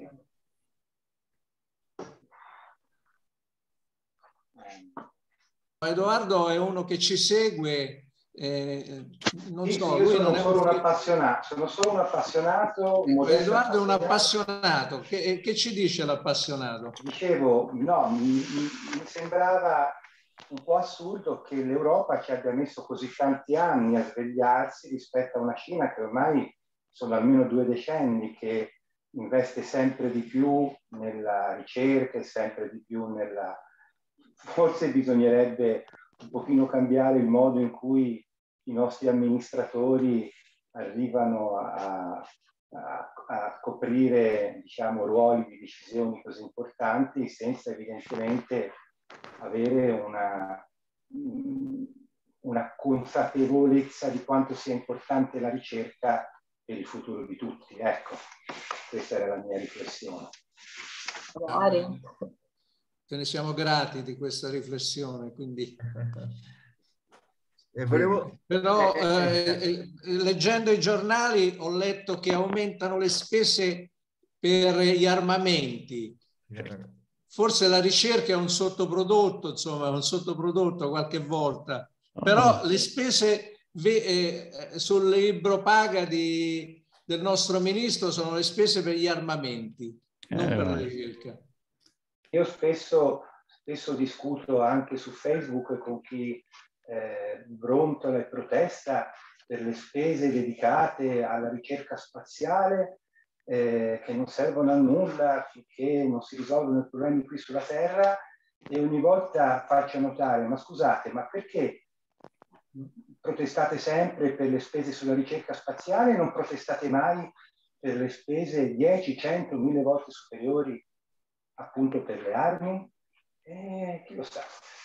Speaker 2: Edoardo è uno che ci segue non
Speaker 8: sì,
Speaker 2: so,
Speaker 8: io
Speaker 2: lui
Speaker 8: sono
Speaker 2: non è
Speaker 8: solo un appassionato, sono solo un appassionato.
Speaker 2: Edoardo è un appassionato. Che ci dice l'appassionato?
Speaker 8: Dicevo, no, mi sembrava un po' assurdo che l'Europa ci abbia messo così tanti anni a svegliarsi rispetto a una Cina che ormai sono almeno 2 decenni che investe sempre di più nella ricerca e sempre di più nella... Forse bisognerebbe un pochino cambiare il modo in cui i nostri amministratori arrivano a coprire, diciamo, ruoli di decisioni così importanti senza evidentemente avere una consapevolezza di quanto sia importante la ricerca per il futuro di tutti. Ecco, questa era la mia riflessione.
Speaker 2: Te ne siamo grati di questa riflessione, quindi... Però leggendo i giornali ho letto che aumentano le spese per gli armamenti. Forse la ricerca è un sottoprodotto, insomma, un sottoprodotto qualche volta, però le spese sul libro paga del nostro ministro sono le spese per gli armamenti, non per la ricerca.
Speaker 8: Io spesso discuto anche su Facebook con chi brontola e protesta per le spese dedicate alla ricerca spaziale che non servono a nulla finché non si risolvono i problemi qui sulla Terra, e ogni volta faccio notare: ma scusate, ma perché protestate sempre per le spese sulla ricerca spaziale e non protestate mai per le spese 10, 100, 1000 volte superiori appunto per le armi? Chi lo sa?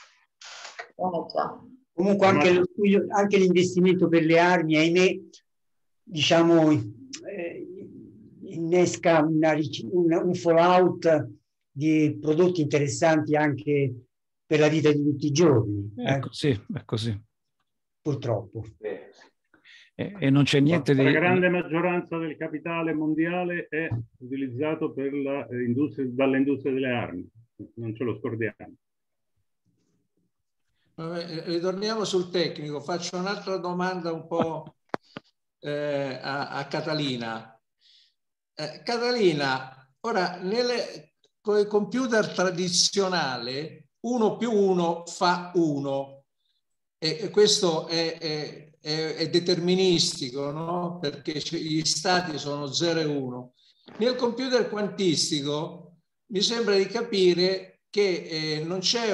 Speaker 5: Comunque anche l'investimento per le armi, ahimè, diciamo, innesca un fallout di prodotti interessanti anche per la vita di tutti i giorni.
Speaker 1: È così.
Speaker 5: Purtroppo.
Speaker 1: E non c'è niente
Speaker 7: La grande maggioranza del capitale mondiale è utilizzato per dall'industria delle armi, non ce lo scordiamo.
Speaker 2: Vabbè, ritorniamo sul tecnico. Faccio un'altra domanda un po' a Catalina. Catalina, ora con il computer tradizionale 1 più 1 fa 1 e questo è deterministico, no? Perché gli stati sono 0 e 1. Nel computer quantistico mi sembra di capire che non c'è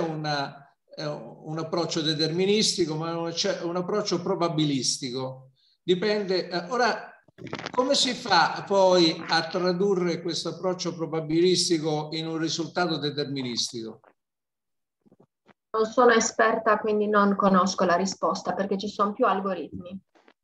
Speaker 2: un approccio deterministico, ma c'è un approccio probabilistico. Dipende. Ora, come si fa poi a tradurre questo approccio probabilistico in un risultato deterministico?
Speaker 3: Non sono esperta, quindi non conosco la risposta, perché ci sono più algoritmi.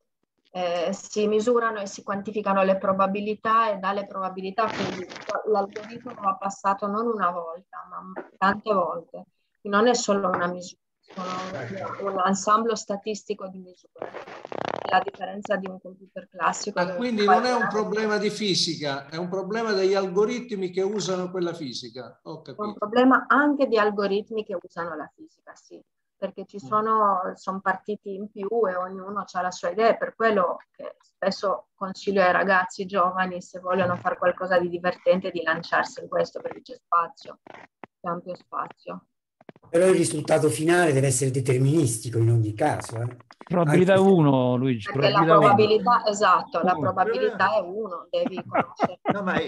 Speaker 3: Si misurano e si quantificano le probabilità, e dalle probabilità quindi l'algoritmo va passato non una volta, ma tante volte. Non è solo una misura, sono un ensemble statistico di misure. La differenza di un computer classico.
Speaker 2: Quindi non è un problema di fisica, è un problema degli algoritmi che usano quella fisica. Ho capito.
Speaker 3: È un problema anche di algoritmi che usano la fisica, sì, perché sono partiti in più e ognuno ha la sua idea. Per quello che spesso consiglio ai ragazzi giovani, se vogliono fare qualcosa di divertente, di lanciarsi in questo, perché c'è spazio, c'è ampio spazio.
Speaker 5: Però il risultato finale deve essere deterministico in ogni caso.
Speaker 1: Probabilità 1, Luigi.
Speaker 3: Perché la probabilità, esatto, la probabilità è 1, devi conoscere.
Speaker 4: No, ma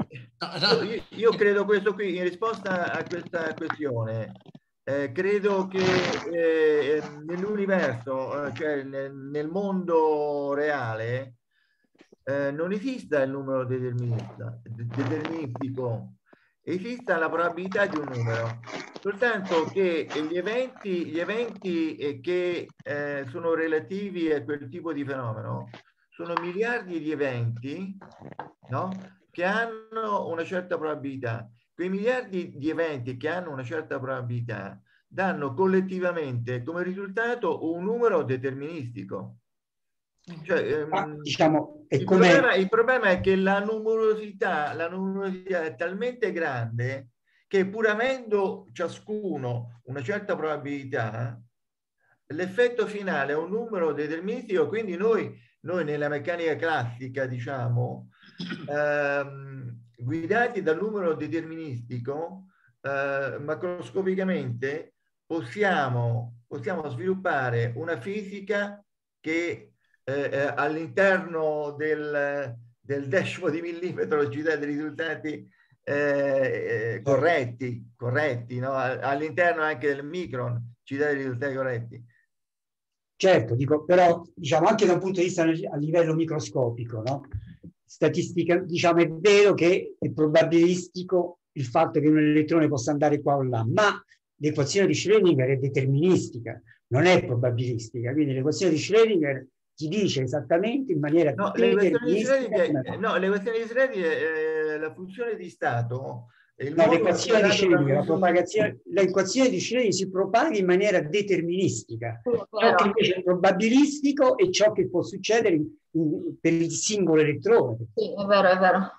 Speaker 4: io credo questo qui, in risposta a questa questione, credo che nell'universo, cioè nel mondo reale, non esista il numero deterministico. Esista la probabilità di un numero, soltanto che gli eventi che sono relativi a quel tipo di fenomeno sono miliardi di eventi, no? Che hanno una certa probabilità. Quei miliardi di eventi che hanno una certa probabilità danno collettivamente come risultato un numero deterministico. Cioè,
Speaker 5: diciamo,
Speaker 4: il problema è che la numerosità è talmente grande che, pur avendo ciascuno una certa probabilità, l'effetto finale è un numero deterministico, quindi noi nella meccanica classica, diciamo, guidati dal numero deterministico, macroscopicamente possiamo sviluppare una fisica che all'interno del decimo di millimetro ci dà dei risultati corretti, no? All'interno anche del micron ci dà dei risultati corretti.
Speaker 5: Certo, dico, però diciamo anche da un punto di vista a livello microscopico, no? Statistica, diciamo, è vero che è probabilistico il fatto che un elettrone possa andare qua o là, ma l'equazione di Schrödinger è deterministica, non è probabilistica, quindi l'equazione di Schrödinger ti dice esattamente in maniera deterministica.
Speaker 4: No, l'equazione di Schrödinger è la funzione di stato.
Speaker 5: No, l'equazione di Schrödinger, l'equazione di Schrödinger si propaga in maniera deterministica. Ciò che invece è probabilistico è ciò che può succedere per il singolo elettrone.
Speaker 3: Sì, è vero, è vero.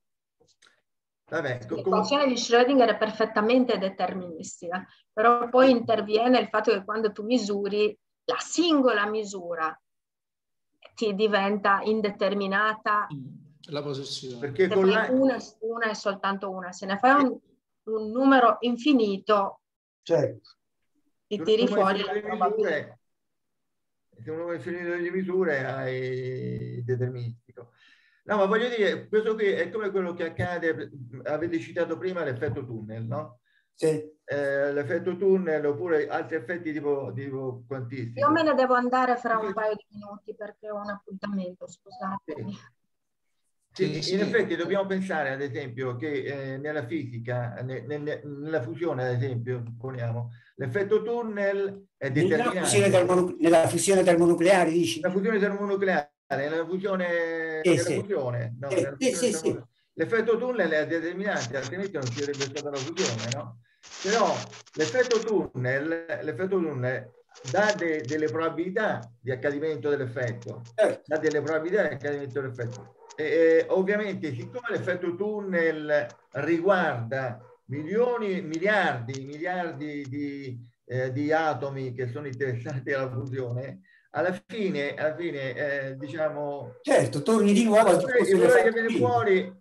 Speaker 3: L'equazione di Schrödinger è perfettamente deterministica, però poi interviene il fatto che quando tu misuri la singola misura ti diventa indeterminata.
Speaker 2: La posizione.
Speaker 3: Perché con una è soltanto una. Se ne fai un numero infinito,
Speaker 5: certo,
Speaker 3: ti tiri fuori la probabilità.
Speaker 4: Se uno è finito delle misure hai deterministico. No, ma voglio dire, questo qui è come quello che accade, avete citato prima l'effetto tunnel, no?
Speaker 5: Sì.
Speaker 4: L'effetto tunnel oppure altri effetti tipo quantistico.
Speaker 3: Io me ne devo andare fra un paio di minuti perché ho un appuntamento, scusatemi.
Speaker 4: Sì, in effetti dobbiamo pensare, ad esempio, che nella fisica, nella fusione, ad esempio, supponiamo, l'effetto tunnel è determinato.
Speaker 5: Nella fusione termonucleare, dici?
Speaker 4: La fusione termonucleare, nella fusione... L'effetto tunnel è determinante, altrimenti non ci sarebbe stata la fusione, no? Però l'effetto tunnel dà delle probabilità di accadimento dell'effetto. Dà delle probabilità di accadimento dell'effetto. Ovviamente, siccome l'effetto tunnel riguarda miliardi di atomi che sono interessati alla fusione, alla fine diciamo...
Speaker 5: Certo, torni di nuovo al discorso
Speaker 4: che viene fuori,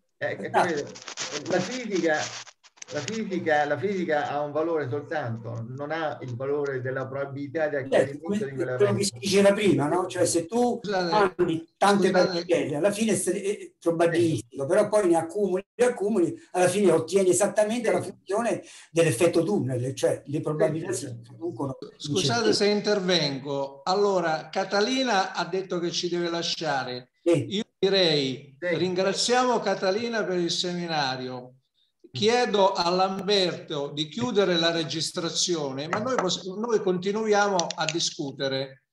Speaker 4: la fisica ha un valore soltanto, non ha il valore della probabilità di accadimento di quella
Speaker 5: quello che si diceva prima, no? Cioè se tu hai tante particelle, alla fine è probabilistico, però poi ne accumuli, alla fine ottieni esattamente la funzione dell'effetto tunnel, cioè le probabilità si riducono.
Speaker 2: Scusate se intervengo. Allora, Catalina ha detto che ci deve lasciare. Io direi ringraziamo Catalina per il seminario. Chiedo a Lamberto di chiudere la registrazione, ma noi continuiamo a discutere